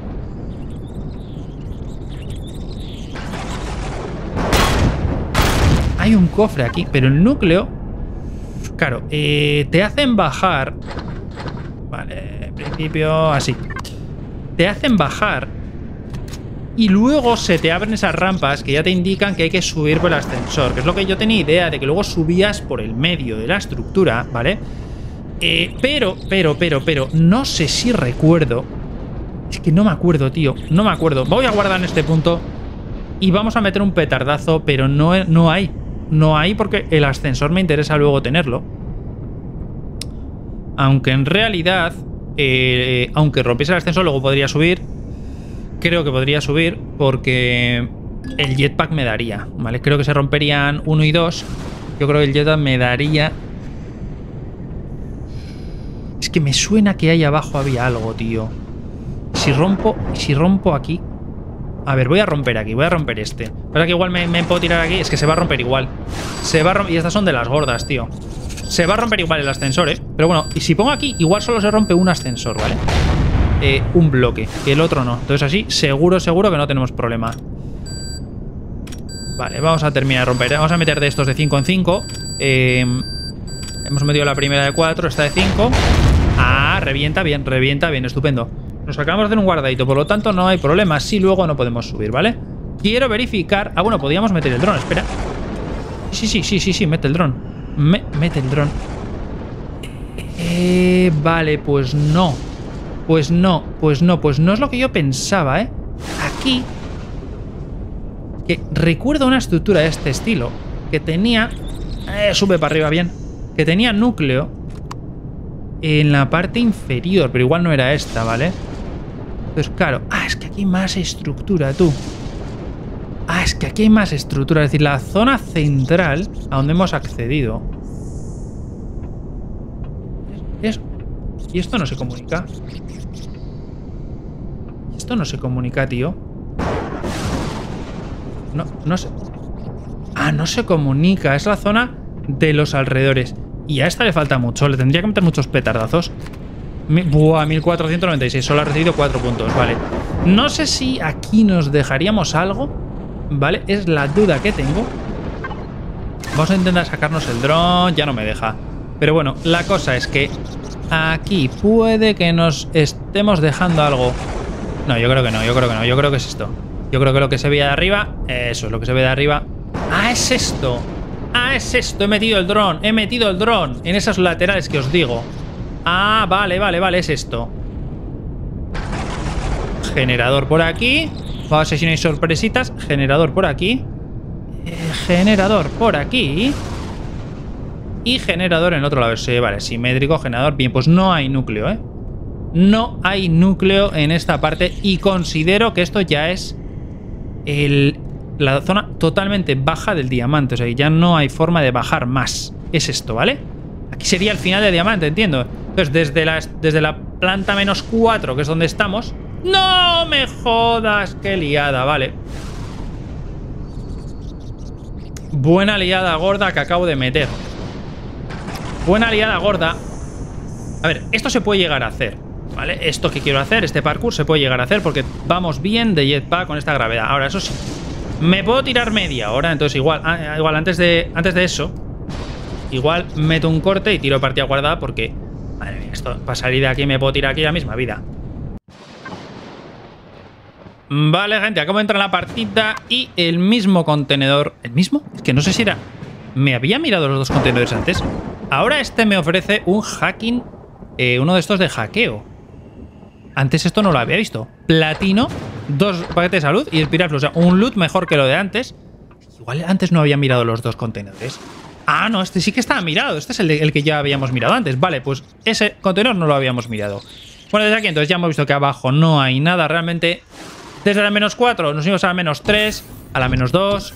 Hay un cofre aquí, pero el núcleo... Claro, eh, te hacen bajar... Vale, en principio así. Te hacen bajar y luego se te abren esas rampas que ya te indican que hay que subir por el ascensor, que es lo que yo tenía idea de que luego subías por el medio de la estructura, ¿vale? Eh, pero, pero, pero, pero, no sé si recuerdo. Es que no me acuerdo, tío. No me acuerdo. Voy a guardar en este punto y vamos a meter un petardazo, pero no, no hay. No hay porque el ascensor me interesa luego tenerlo. Aunque en realidad, eh, aunque rompiese el ascensor, luego podría subir. Creo que podría subir porque el jetpack me daría, ¿vale? Creo que se romperían uno y dos. Yo creo que el jetpack me daría... Es que me suena que ahí abajo había algo, tío. Si rompo, si rompo aquí... A ver, voy a romper aquí, voy a romper este. ¿Verdad que igual me, me puedo tirar aquí? Es que se va a romper igual. Se va a romper... Y estas son de las gordas, tío. Se va a romper igual el ascensor, ¿eh? Pero bueno, y si pongo aquí, igual solo se rompe un ascensor, ¿vale? Eh, un bloque, que el otro no. Entonces así, seguro, seguro que no tenemos problema. Vale, vamos a terminar de romper. Vamos a meter de estos de cinco en cinco. Eh, hemos metido la primera de cuatro, esta de cinco. Ah, revienta bien, revienta bien, estupendo. Nos acabamos de hacer un guardadito, por lo tanto no hay problema. Si luego no podemos subir, ¿vale? Quiero verificar... Ah, bueno, podríamos meter el dron, espera. Sí, sí, sí, sí, sí, mete el dron. Me, mete el dron. Eh, vale, pues no. Pues no, pues no, pues no es lo que yo pensaba, ¿eh? Aquí... Que recuerdo una estructura de este estilo. Que tenía... Eh, sube para arriba bien. Que tenía núcleo en la parte inferior, pero igual no era esta, ¿vale? Entonces, claro... Ah, es que aquí hay más estructura, tú. Ah, es que aquí hay más estructura. Es decir, la zona central a donde hemos accedido. Es... Y esto no se comunica. Esto no se comunica, tío. No, no se... Ah, no se comunica. Es la zona de los alrededores. Y a esta le falta mucho. Le tendría que meter muchos petardazos. Buah, mil cuatrocientos noventa y seis. Solo ha recibido cuatro puntos. Vale. No sé si aquí nos dejaríamos algo. Vale. Es la duda que tengo. Vamos a intentar sacarnos el dron. Ya no me deja. Pero bueno, la cosa es que aquí puede que nos estemos dejando algo. No, yo creo que no. Yo creo que no. Yo creo que es esto. Yo creo que lo que se ve de arriba... Eso es lo que se ve de arriba. ¡Ah, es esto! ¡Ah, es esto! He metido el dron. He metido el dron en esas laterales que os digo. Ah, vale, vale, vale. Es esto. Generador por aquí. Vamos a ver si no hay sorpresitas. Generador por aquí. Eh, generador por aquí. Y generador en el otro lado. Sí, vale, simétrico, generador. Bien, pues no hay núcleo, ¿eh? No hay núcleo en esta parte. Y considero que esto ya es el, la zona totalmente baja del diamante. O sea, ya no hay forma de bajar más. Es esto, ¿vale? Aquí sería el final del diamante, entiendo. Entonces, desde la, desde la planta menos cuatro, que es donde estamos... ¡No me jodas! ¡Qué liada! Vale. Buena liada gorda que acabo de meter. Buena liada gorda. A ver, esto se puede llegar a hacer, ¿vale? Esto que quiero hacer, este parkour, se puede llegar a hacer porque vamos bien de jetpack con esta gravedad. Ahora, eso sí, me puedo tirar media hora, entonces igual, ah, igual antes de, antes de eso, igual meto un corte y tiro partida guardada porque, madre mía, esto, para salir de aquí me puedo tirar aquí la misma vida. Vale, gente, acabo de entrar en la partida y el mismo contenedor... ¿El mismo? Es que no sé si era... Me había mirado los dos contenedores antes. Ahora este me ofrece un hacking... Eh, uno de estos de hackeo. Antes esto no lo había visto. Platino, dos paquetes de salud y espiral. O sea, un loot mejor que lo de antes. Igual antes no había mirado los dos contenedores. Ah, no, este sí que estaba mirado. Este es el, de, el que ya habíamos mirado antes. Vale, pues ese contenedor no lo habíamos mirado. Bueno, desde aquí entonces ya hemos visto que abajo no hay nada realmente... Desde la menos cuatro nos íbamos a la menos tres, a la menos dos.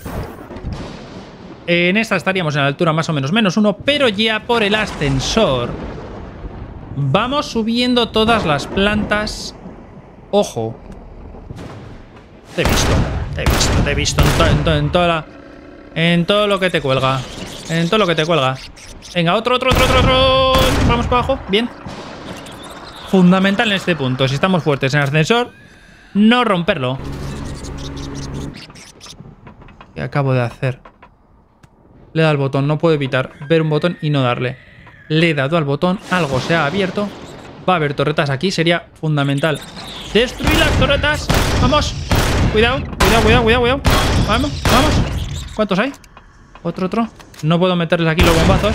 En esta estaríamos en la altura más o menos menos uno, pero ya por el ascensor vamos subiendo todas las plantas. Ojo. Te he visto, te he visto, te he visto en, to en, to en, toda la, en todo lo que te cuelga. En todo lo que te cuelga. Venga, otro, otro, otro, otro, otro. Vamos para abajo, bien. Fundamental en este punto, si estamos fuertes en el ascensor, no romperlo. ¿Qué acabo de hacer? Le he dado al botón, no puedo evitar ver un botón y no darle. Le he dado al botón, algo se ha abierto. Va a haber torretas aquí, sería fundamental destruir las torretas. Vamos, cuidado, cuidado, cuidado, cuidado, cuidado. Vamos, vamos. ¿Cuántos hay? Otro, otro. No puedo meterles aquí los bombazos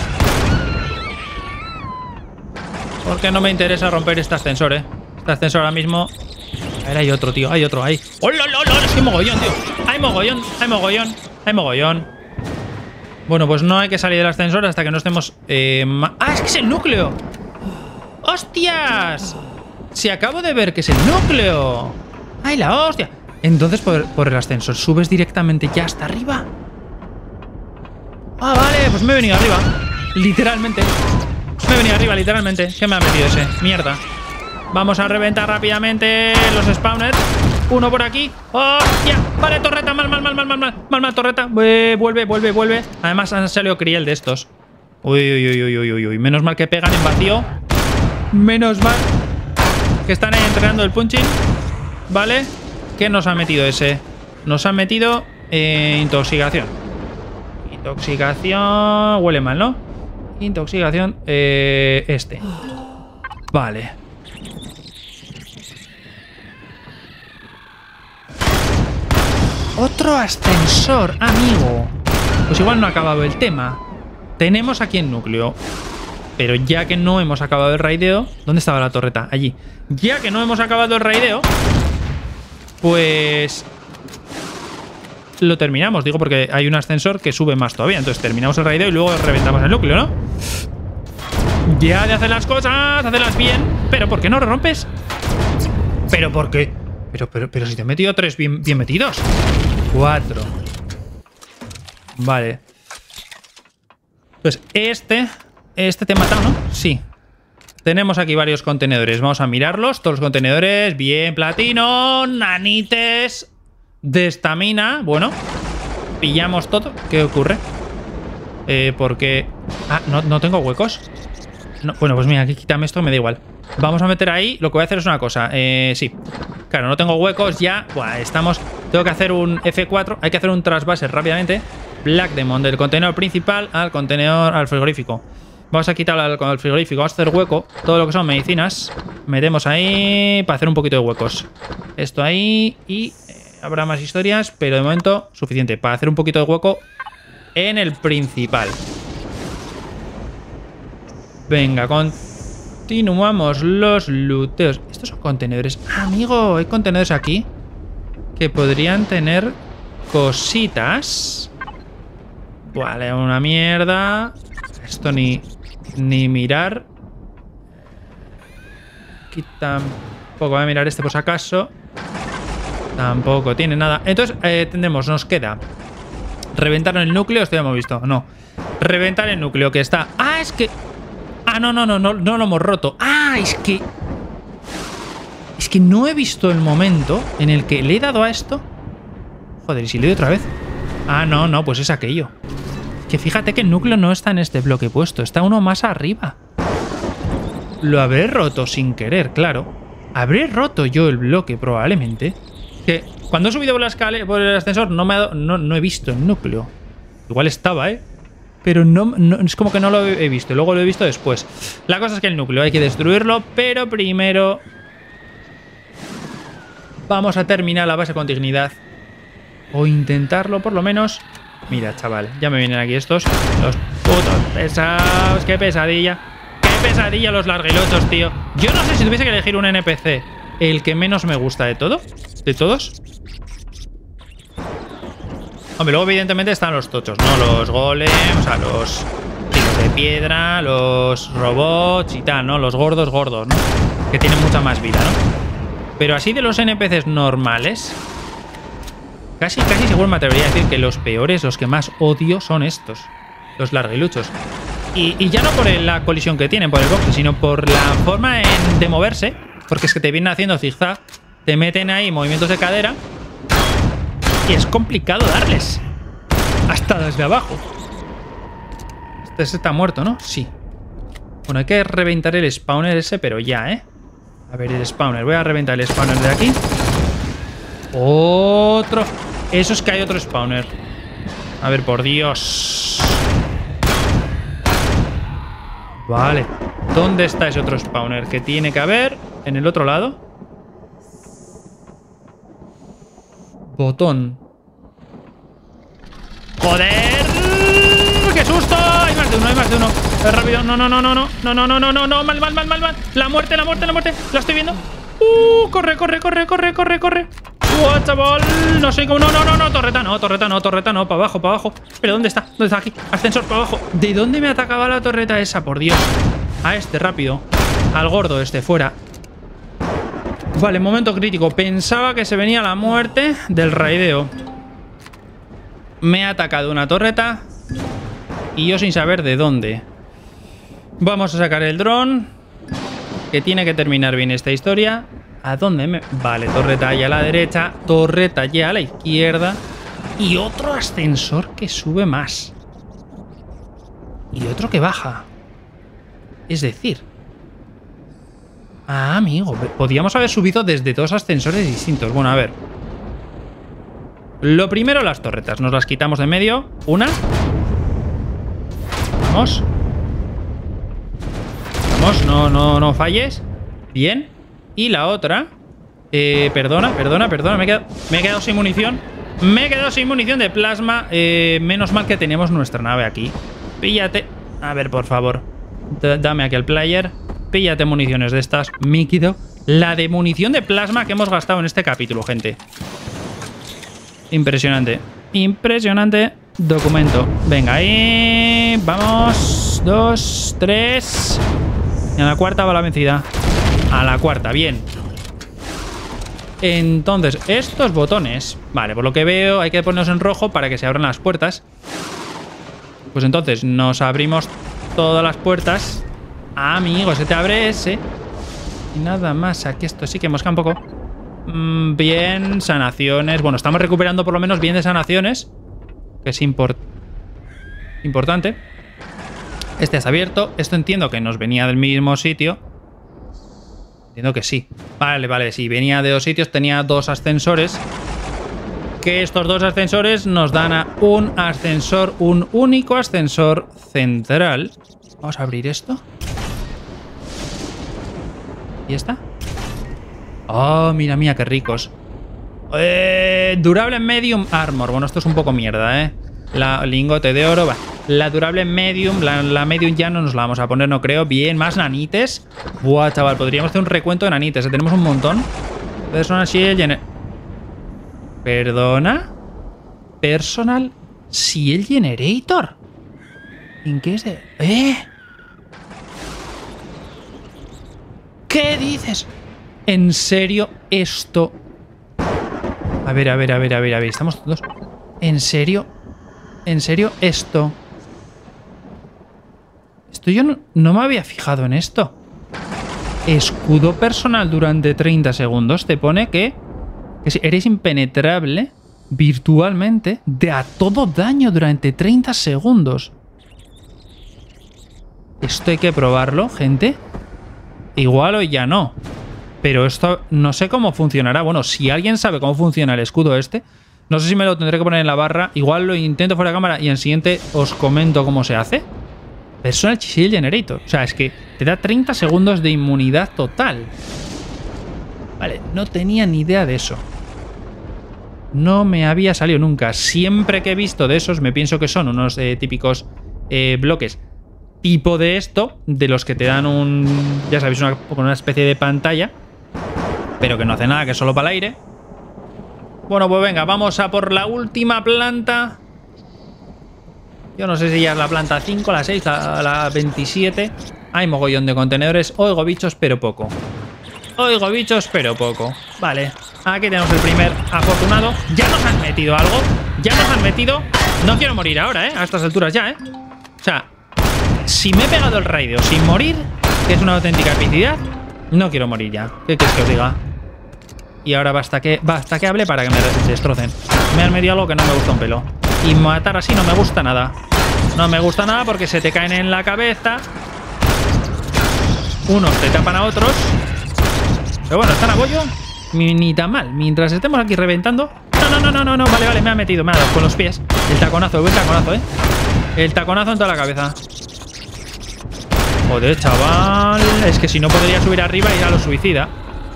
porque no me interesa romper este ascensor, eh. Este ascensor ahora mismo... A ver, hay otro, tío, hay otro ahí. ¡Oh, lo, lo, lo! Es que hay mogollón, tío. Hay mogollón, hay mogollón, hay mogollón. Bueno, pues no hay que salir del ascensor hasta que no estemos... Eh, ¡Ah, es que es el núcleo! ¡Hostias! Si acabo de ver que es el núcleo. ¡Ay, la hostia! Entonces por, por el ascensor subes directamente ya hasta arriba. Ah, vale, pues me he venido arriba. Literalmente. Me he venido arriba, literalmente. ¿Qué me ha metido ese? Mierda. Vamos a reventar rápidamente los spawners. Uno por aquí. ¡Hostia! Vale, torreta. Mal, mal, mal, mal, mal, mal. Mal, mal, torreta. Vuelve, vuelve, vuelve. Además han salido Criel de estos. Uy, uy, uy, uy, uy, uy. Menos mal que pegan en vacío. Menos mal que están ahí entrenando el punching. Vale. ¿Qué nos ha metido ese? Nos ha metido eh, intoxicación. Intoxicación. Huele mal, ¿no? Intoxicación. Eh, este. Vale. Otro ascensor, amigo. Pues igual no ha acabado el tema. Tenemos aquí el núcleo. Pero ya que no hemos acabado el raideo... ¿Dónde estaba la torreta? Allí. Ya que no hemos acabado el raideo, pues... lo terminamos, digo, porque hay un ascensor que sube más todavía. Entonces terminamos el raideo y luego reventamos el núcleo, ¿no? Ya de hacer las cosas, hacerlas bien. Pero ¿por qué no lo rompes? ¿Pero por qué? Pero, pero, pero si te he metido tres bien, bien metidos. Cuatro. Vale. Pues este... Este te he matado, ¿no? Sí. Tenemos aquí varios contenedores. Vamos a mirarlos. Todos los contenedores. Bien, platino. Nanites. De estamina. Bueno. Pillamos todo. ¿Qué ocurre? Eh, porque... Ah, no, no tengo huecos. No, bueno, pues mira, aquí quítame esto, me da igual. Vamos a meter ahí. Lo que voy a hacer es una cosa. Eh, sí. Claro, no tengo huecos ya. Buah, estamos... Tengo que hacer un F cuatro. Hay que hacer un trasvase rápidamente. Black Demon del contenedor principal al contenedor, al frigorífico. Vamos a quitar al, al frigorífico. Vamos a hacer hueco. Todo lo que son medicinas. Metemos ahí para hacer un poquito de huecos. Esto ahí. Y eh, habrá más historias. Pero de momento suficiente para hacer un poquito de hueco en el principal. Venga, con Continuamos los looteos. Estos son contenedores. Amigo, hay contenedores aquí que podrían tener cositas. Vale, una mierda. Esto ni, ni mirar. Aquí tampoco voy a mirar este por si acaso. Tampoco tiene nada. Entonces, eh, tendremos, nos queda reventar el núcleo. Esto ya hemos visto, no. Reventar el núcleo que está... Ah, es que... Ah, no, no, no, no, no lo hemos roto. Ah, es que... Es que no he visto el momento en el que le he dado a esto. Joder, ¿y si le doy otra vez? Ah, no, no, pues es aquello. Que fíjate que el núcleo no está en este bloque puesto. Está uno más arriba. Lo habré roto sin querer, claro. Habré roto yo el bloque probablemente. Que cuando he subido por la escalera, por el ascensor, no, me ha dado, no, no he visto el núcleo. Igual estaba, ¿eh? Pero no, no, es como que no lo he visto. Luego lo he visto después. La cosa es que el núcleo hay que destruirlo, pero primero vamos a terminar la base con dignidad. O intentarlo, por lo menos. Mira, chaval, ya me vienen aquí estos. Los putos pesados. Qué pesadilla. Qué pesadilla los larguilotos, tío. Yo no sé si tuviese que elegir un N P C el que menos me gusta de todo. ¿De todos? Hombre, luego evidentemente están los tochos, ¿no? Los golems, o sea, los chicos de piedra, los robots y tal, ¿no? Los gordos gordos, ¿no? Que tienen mucha más vida, ¿no? Pero así de los N P Cs normales, casi, casi seguro me atrevería a decir que los peores, los que más odio son estos. Los larguiluchos. Y, y ya no por la colisión que tienen, por el boxe, sino por la forma en, de moverse. Porque es que te vienen haciendo zigzag, te meten ahí movimientos de cadera y es complicado darles. Hasta desde abajo. Este está muerto, ¿no? Sí. Bueno, hay que reventar el spawner ese, pero ya, ¿eh? A ver, el spawner. Voy a reventar el spawner de aquí. Otro. Eso es que hay otro spawner. A ver, por Dios. Vale. ¿Dónde está ese otro spawner? Que tiene que haber en el otro lado. Botón. ¡Joder! ¡Qué susto! Hay más de uno, hay más de uno. Es rápido. No, no, no, no, no. No, no, no, no, no, no. Mal, mal, mal, mal, mal. La muerte, la muerte, la muerte. La estoy viendo. Uh, corre, corre, corre, corre, corre, corre. ¡Uh, chaval! No sé cómo. No, no, no, no. Torreta, no, torreta, no, torreta, no. Para abajo, para abajo. ¿Pero dónde está? ¿Dónde está? Aquí. Ascensor para abajo. ¿De dónde me atacaba la torreta esa? Por Dios. A este, rápido. Al gordo este, fuera. Vale, momento crítico. Pensaba que se venía la muerte del raideo. Me ha atacado una torreta y yo sin saber de dónde. Vamos a sacar el dron, que tiene que terminar bien esta historia. ¿A dónde me...? Vale, torreta allá a la derecha, torreta allá a la izquierda y otro ascensor que sube más. Y otro que baja. Es decir... Ah, amigo, podíamos haber subido desde dos ascensores distintos. Bueno, a ver. Lo primero, las torretas. Nos las quitamos de medio. Una. Vamos. Vamos, no, no, no falles. Bien. Y la otra. Eh, perdona, perdona, perdona. Me he quedado, me he quedado sin munición. Me he quedado sin munición de plasma. Eh, menos mal que tenemos nuestra nave aquí. Píllate. A ver, por favor. D- dame aquí el player. Píllate municiones de estas, Mikido. La de munición de plasma que hemos gastado en este capítulo, gente. Impresionante. Impresionante documento. Venga, ahí. Vamos. Dos, tres. Y a la cuarta va la vencida. A la cuarta, bien. Entonces, estos botones. Vale, por lo que veo, hay que ponerlos en rojo para que se abran las puertas. Pues entonces, nos abrimos todas las puertas. Ah, amigo, se te abre ese. Y nada más. Aquí esto sí que mosca un poco. Mm, bien, sanaciones. Bueno, estamos recuperando por lo menos bien de sanaciones. Que es import importante. Este está abierto. Esto entiendo que nos venía del mismo sitio. Entiendo que sí. Vale, vale, sí. Venía de dos sitios. Tenía dos ascensores. Que estos dos ascensores nos dan a un ascensor. Un único ascensor central. Vamos a abrir esto. ¿Y esta? Oh, mira, mira, qué ricos. Eh, durable medium armor. Bueno, esto es un poco mierda, ¿eh? La lingote de oro, va. La durable medium, la, la medium ya no nos la vamos a poner, no creo. Bien, más nanites. Buah, chaval, podríamos hacer un recuento de nanites. ¿eh? Tenemos un montón. Personal Shield Gener... ¿Perdona? Personal Shield Generator. ¿En qué es de...? ¿Eh? ¿Qué dices? ¿En serio esto? A ver, a ver, a ver, a ver, a ver. Estamos todos... ¿En serio? ¿En serio esto? Esto yo no, no me había fijado en esto. Escudo personal durante treinta segundos. Te pone que, que si eres impenetrable virtualmente de a todo daño durante treinta segundos. Esto hay que probarlo, gente. Igual o ya no. Pero esto no sé cómo funcionará. Bueno, si alguien sabe cómo funciona el escudo este, no sé si me lo tendré que poner en la barra. Igual lo intento fuera de cámara y en el siguiente os comento cómo se hace. Personal Shield Generator. O sea, es que te da treinta segundos de inmunidad total. Vale, no tenía ni idea de eso. No me había salido nunca. Siempre que he visto de esos, me pienso que son unos eh, típicos eh, bloques tipo de esto, de los que te dan un... ya sabéis, una, una especie de pantalla, pero que no hace nada, que es solo para el aire. Bueno, pues venga, vamos a por la última planta. Yo no sé si ya es la planta cinco, la seis, la, la veintisiete. Hay mogollón de contenedores. Oigo bichos, pero poco. Oigo bichos, pero poco. Vale, aquí tenemos el primer afortunado. Ya nos han metido algo. Ya nos han metido... No quiero morir ahora, ¿eh? A estas alturas ya, ¿eh? O sea, si me he pegado el raideo sin morir, que es una auténtica epicidad, no quiero morir ya. ¿Qué quieres que os diga? Y ahora basta que, basta que hable para que me destrocen. Me han metido algo que no me gusta un pelo. Y matar así no me gusta nada. No me gusta nada porque se te caen en la cabeza. Unos te tapan a otros. Pero bueno, están a bollo. Ni tan mal. Mientras estemos aquí reventando. No, no, no, no, no, no. Vale, vale, me ha metido. Me ha dado con los pies. El taconazo, el buen taconazo, eh. El taconazo en toda la cabeza. Joder, chaval. Es que si no podría subir arriba y ir a lo suicida.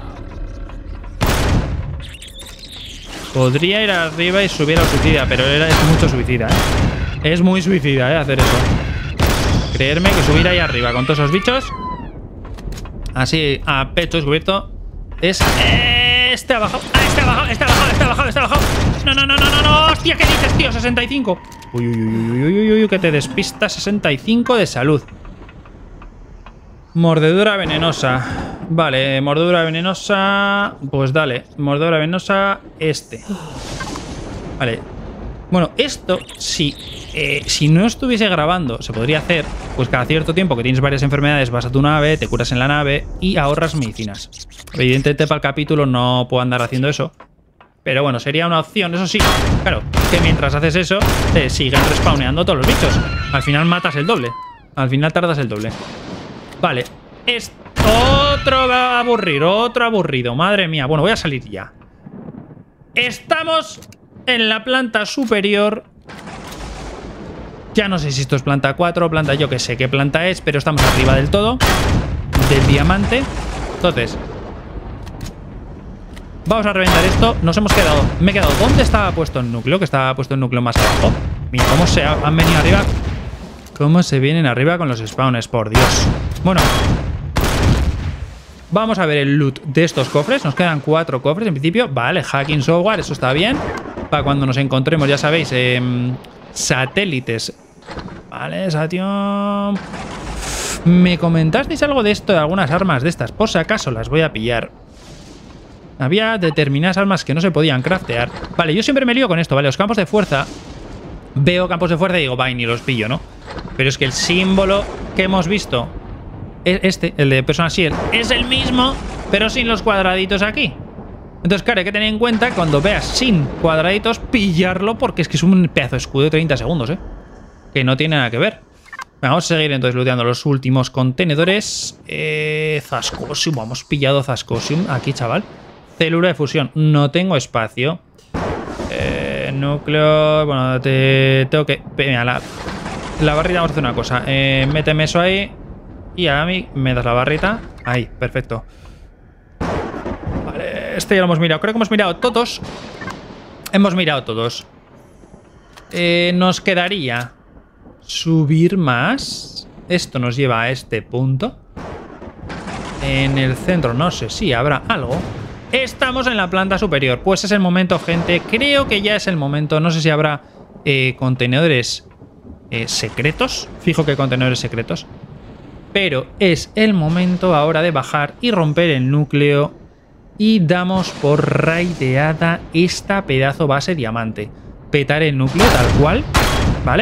Podría ir arriba y subir a lo suicida, pero era, es mucho suicida, ¿eh? Es muy suicida, ¿eh? Hacer eso. Creerme que subir ahí arriba con todos esos bichos, así a pecho descubierto, es... Este ha bajado, ah, este ha bajado, este ha bajado, este ha bajado, este ha bajado. No, no, no, no, no, no. Hostia, ¿qué dices, tío? sesenta y cinco. Uy, uy, uy, uy, uy, uy, que te despista. sesenta y cinco de salud. Mordedura venenosa. Vale, mordedura venenosa. Pues dale, mordedura venenosa este. Vale. Bueno, esto, si, eh, si no estuviese grabando, se podría hacer, pues cada cierto tiempo que tienes varias enfermedades, vas a tu nave, te curas en la nave y ahorras medicinas. Evidentemente para el capítulo no puedo andar haciendo eso. Pero bueno, sería una opción, eso sí. Claro, que mientras haces eso, te siguen respawneando todos los bichos. Al final matas el doble. Al final tardas el doble. Vale. Es otro aburrido, otro aburrido. Madre mía. Bueno, voy a salir ya. Estamos en la planta superior. Ya no sé si esto es planta cuatro o planta, yo que sé qué planta es, pero estamos arriba del todo. Del diamante. Entonces, vamos a reventar esto. Nos hemos quedado... Me he quedado... ¿Dónde estaba puesto el núcleo? Que estaba puesto el núcleo más abajo. Mira cómo se han venido arriba. Cómo se vienen arriba con los spawners, por Dios. Bueno, vamos a ver el loot de estos cofres. Nos quedan cuatro cofres en principio. Vale, hacking software, eso está bien. Para cuando nos encontremos, ya sabéis, eh, satélites. Vale, Sation. Me comentasteis algo de esto, de algunas armas de estas. Por si acaso las voy a pillar. Había determinadas armas que no se podían craftear. Vale, yo siempre me lío con esto, ¿vale? Los campos de fuerza. Veo campos de fuerza y digo, va, y ni los pillo, ¿no? Pero es que el símbolo que hemos visto, este, el de Personal Shield, es el mismo, pero sin los cuadraditos aquí. Entonces, claro, hay que tener en cuenta cuando veas sin cuadraditos, pillarlo, porque es que es un pedazo de escudo de treinta segundos, ¿eh? Que no tiene nada que ver. Vamos a seguir entonces looteando los últimos contenedores. Eh, Zascosium, hemos pillado Zascosium aquí, chaval. Célula de fusión, no tengo espacio. Eh, núcleo, bueno, te tengo que... Mira, la, la barrita, vamos a hacer una cosa. Eh, méteme eso ahí y a mí me das la barrita. Ahí, perfecto. Vale, este ya lo hemos mirado. Creo que hemos mirado todos. Hemos mirado todos. Eh, nos quedaría subir más. Esto nos lleva a este punto. En el centro no sé si habrá algo. Estamos en la planta superior. Pues es el momento, gente. Creo que ya es el momento. No sé si habrá eh, contenedores eh, secretos. Fijo que hay contenedores secretos. Pero es el momento ahora de bajar y romper el núcleo. Y damos por raideada esta pedazo base diamante. Petar el núcleo tal cual. ¿Vale?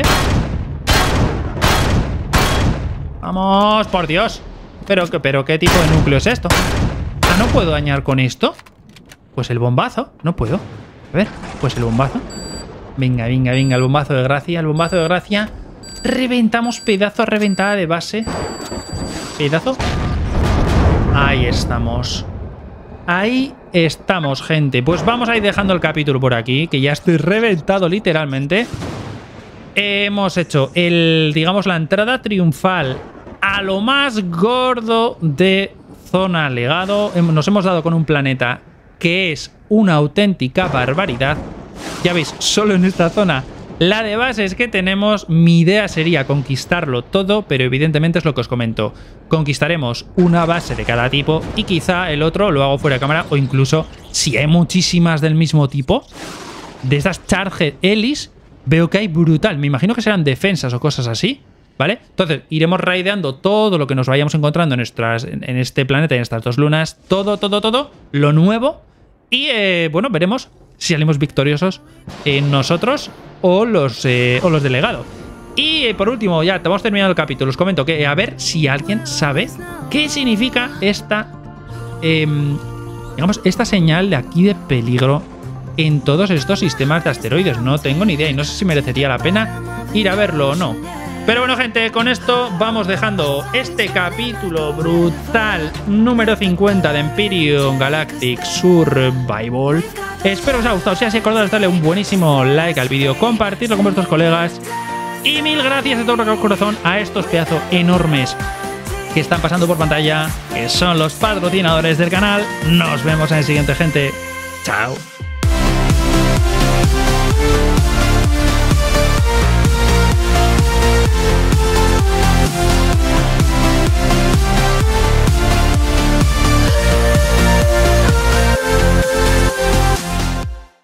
¡Vamos! ¡Por Dios! ¿Pero, pero qué tipo de núcleo es esto? Ah, ¿no puedo dañar con esto? Pues el bombazo. No puedo. A ver, pues el bombazo. Venga, venga, venga. El bombazo de gracia. El bombazo de gracia. Reventamos pedazo reventada de base. Pedazo. Ahí estamos. Ahí estamos, gente. Pues vamos a ir dejando el capítulo por aquí, que ya estoy reventado literalmente. Hemos hecho el, digamos, la entrada triunfal a lo más gordo de Zona Legado. Nos hemos dado con un planeta que es una auténtica barbaridad. Ya veis, solo en esta zona la de bases que tenemos. Mi idea sería conquistarlo todo, pero evidentemente es lo que os comento. Conquistaremos una base de cada tipo y quizá el otro lo hago fuera de cámara, o incluso si hay muchísimas del mismo tipo, de estas Charged Elis, veo que hay brutal. Me imagino que serán defensas o cosas así, ¿vale? Entonces iremos raideando todo lo que nos vayamos encontrando en, nuestras, en este planeta y en estas dos lunas. Todo, todo, todo, lo nuevo. Y eh, bueno, veremos si salimos victoriosos eh, nosotros o los, eh, o los del legado. Y eh, por último, ya estamos terminando el capítulo. Os comento que eh, a ver si alguien sabe qué significa esta, eh, digamos, esta señal de aquí de peligro en todos estos sistemas de asteroides. No tengo ni idea y no sé si merecería la pena ir a verlo o no. Pero bueno, gente, con esto vamos dejando este capítulo brutal número cincuenta de Empyrion Galactic Survival. Espero os haya gustado. Si así, acordaros darle un buenísimo like al vídeo, compartirlo con vuestros colegas. Y mil gracias de todo corazón a estos pedazos enormes que están pasando por pantalla, que son los patrocinadores del canal. Nos vemos en el siguiente, gente. Chao.